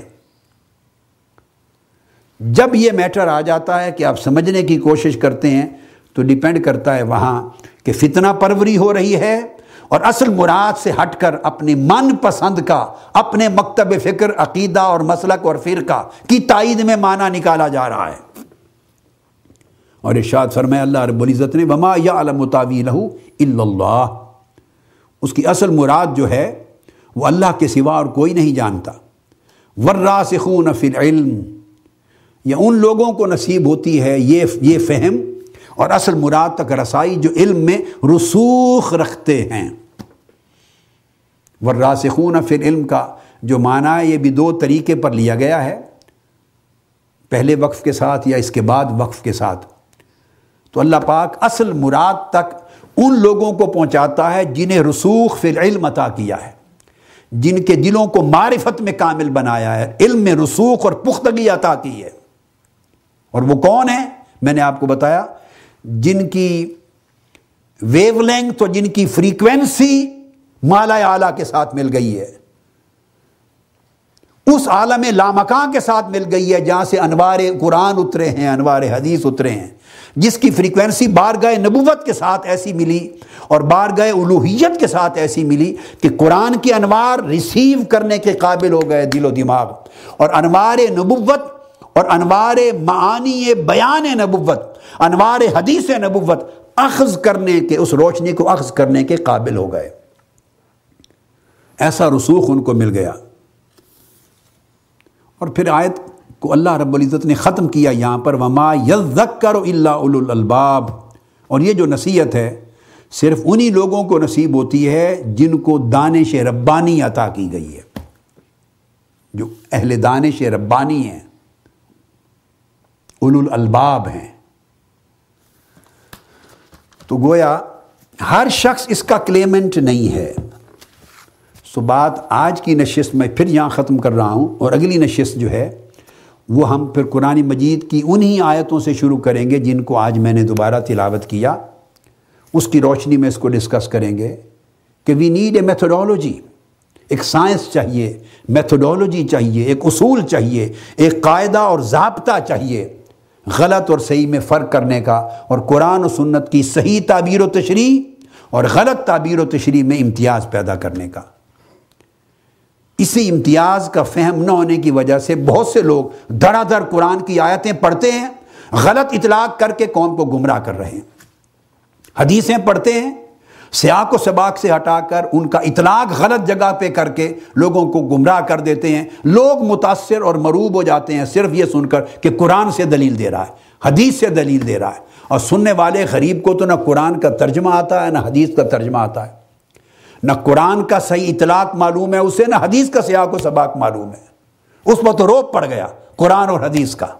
جب یہ میٹر آ جاتا ہے کہ آپ سمجھنے کی کوشش کرتے ہیں تو ڈیپینڈ کرتا ہے وہاں کہ فتنہ پروری ہو رہی ہے اور اصل مراد سے ہٹ کر اپنے من پسند کا، اپنے مکتب فکر، عقیدہ اور مسلک اور فرقہ کی تائید میں معنی نکالا جا رہا ہے۔ اور ارشاد فرمایا اللہ رب العزت نے وما یعلم تاویلہ الا اللہ، اس کی اصل مراد جو ہے وہ اللہ کے سوا اور کوئی نہیں جانتا۔ والراسخون فی العلم، یا ان لوگوں کو نصیب ہوتی ہے یہ فہم اور اصل مراد تک رسائی جو علم میں رسوخ رکھتے ہیں۔ والراسخون فی العلم کا جو معنی ہے یہ بھی دو طریقے پر لیا گیا ہے، پہلے وقف کے ساتھ یا اس کے بعد وقف کے ساتھ۔ تو اللہ پاک اصل مراد تک ان لوگوں کو پہنچاتا ہے جنہیں رسوخ فی العلم عطا کیا ہے، جن کے دلوں کو معرفت میں کامل بنایا ہے، علم میں رسوخ اور پختگی عطا کی ہے۔ اور وہ کون ہیں؟ میں نے آپ کو بتایا جن کی ویو لینگتھ اور جن کی فریکوینسی مالا اعلیٰ کے ساتھ مل گئی ہے، اس عالم لامکان کے ساتھ مل گئی ہے جہاں سے انوار قرآن اترے ہیں، انوار حدیث اترے ہیں، جس کی فریکوینسی بارگاہ نبوت کے ساتھ ایسی ملی اور بارگاہ الوہیت کے ساتھ ایسی ملی کہ قرآن کی انوار ریسیو کرنے کے قابل ہو گئے دل و دماغ، اور انوار نبوت اور انوار معانی بیان نبوت، انوار حدیث نبوت اخذ کرنے کے، اس روشنی کو اخذ کرنے کے قابل ہو گئے۔ ایسا رسوخ ان کو مل گیا۔ اور پھر آیت کو اللہ رب العزت نے ختم کیا یہاں پر وَمَا يَذَّكَّرُ إِلَّا أُولُو الْأَلْبَابِ، اور یہ جو نصیحت ہے صرف انہی لوگوں کو نصیب ہوتی ہے جن کو دانش ربانی عطا کی گئی ہے، جو اہل دانش ربانی ہیں، اولو الالباب ہیں۔ تو گویا ہر شخص اس کا کلیمنٹ نہیں ہے۔ سو بات آج کی نشست میں پھر یہاں ختم کر رہا ہوں، اور اگلی نشست جو ہے وہ ہم پھر قرآن مجید کی انہی آیتوں سے شروع کریں گے جن کو آج میں نے دوبارہ تلاوت کیا، اس کی روشنی میں اس کو ڈسکس کریں گے کہ وی نیڈ اے میتھڈولوجی، ایک سائنس چاہیے، میتھڈولوجی چاہیے، ایک اصول چاہیے، ایک قاعدہ اور ضابطہ چاہیے غلط اور صحیح میں فرق کرنے کا، اور قرآن و سنت کی صحیح تعبیر و تشریح اور غلط تعبیر و تشریح میں امتیاز پیدا کرنے کا۔ اسی امتیاز کا فہم نہ ہونے کی وجہ سے بہت سے لوگ دھڑا دھڑ قرآن کی آیتیں پڑھتے ہیں، غلط اطلاق کر کے قوم کو گمراہ کر رہے ہیں۔ حدیثیں پڑھتے ہیں، سیاق و سباق سے ہٹا کر ان کا اطلاق غلط جگہ پہ کر کے لوگوں کو گمراہ کر دیتے ہیں۔ لوگ متاثر اور مروب ہو جاتے ہیں صرف یہ سن کر کہ قرآن سے دلیل دے رہا ہے، حدیث سے دلیل دے رہا ہے، اور سننے والے غریب کو تو نہ قرآن کا ترجمہ آتا ہے نہ حدیث کا ترجمہ آتا ہے، نہ قرآن کا صحیح اطلاق معلوم ہے اسے، نہ حدیث کا سیاق و سباق معلوم ہے۔ اس پر تو روب پڑ گیا قرآن اور حدیث کا،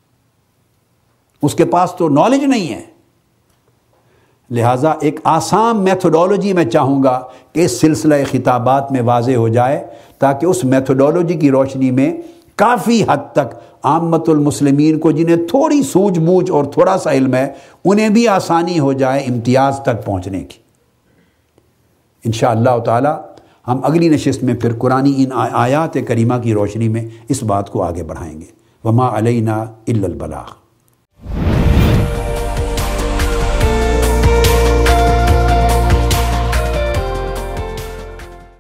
اس کے پاس تو نالج نہیں ہے۔ لہٰذا ایک آسان میتھڈولوجی میں چاہوں گا کہ اس سلسلہ خطابات میں واضح ہو جائے، تاکہ اس میتھڈولوجی کی روشنی میں کافی حد تک عامت المسلمین کو، جنہیں تھوڑی سوجھ بوجھ اور تھوڑا سا علم ہے، انہیں بھی آسانی ہو جائے امتیاز تک پہنچنے کی۔ انشاءاللہ تعالی ہم اگلی نشست میں پھر قرآنی ان آیات کریمہ کی روشنی میں اس بات کو آگے بڑھائیں گے۔ وما علینا الا البلاغ۔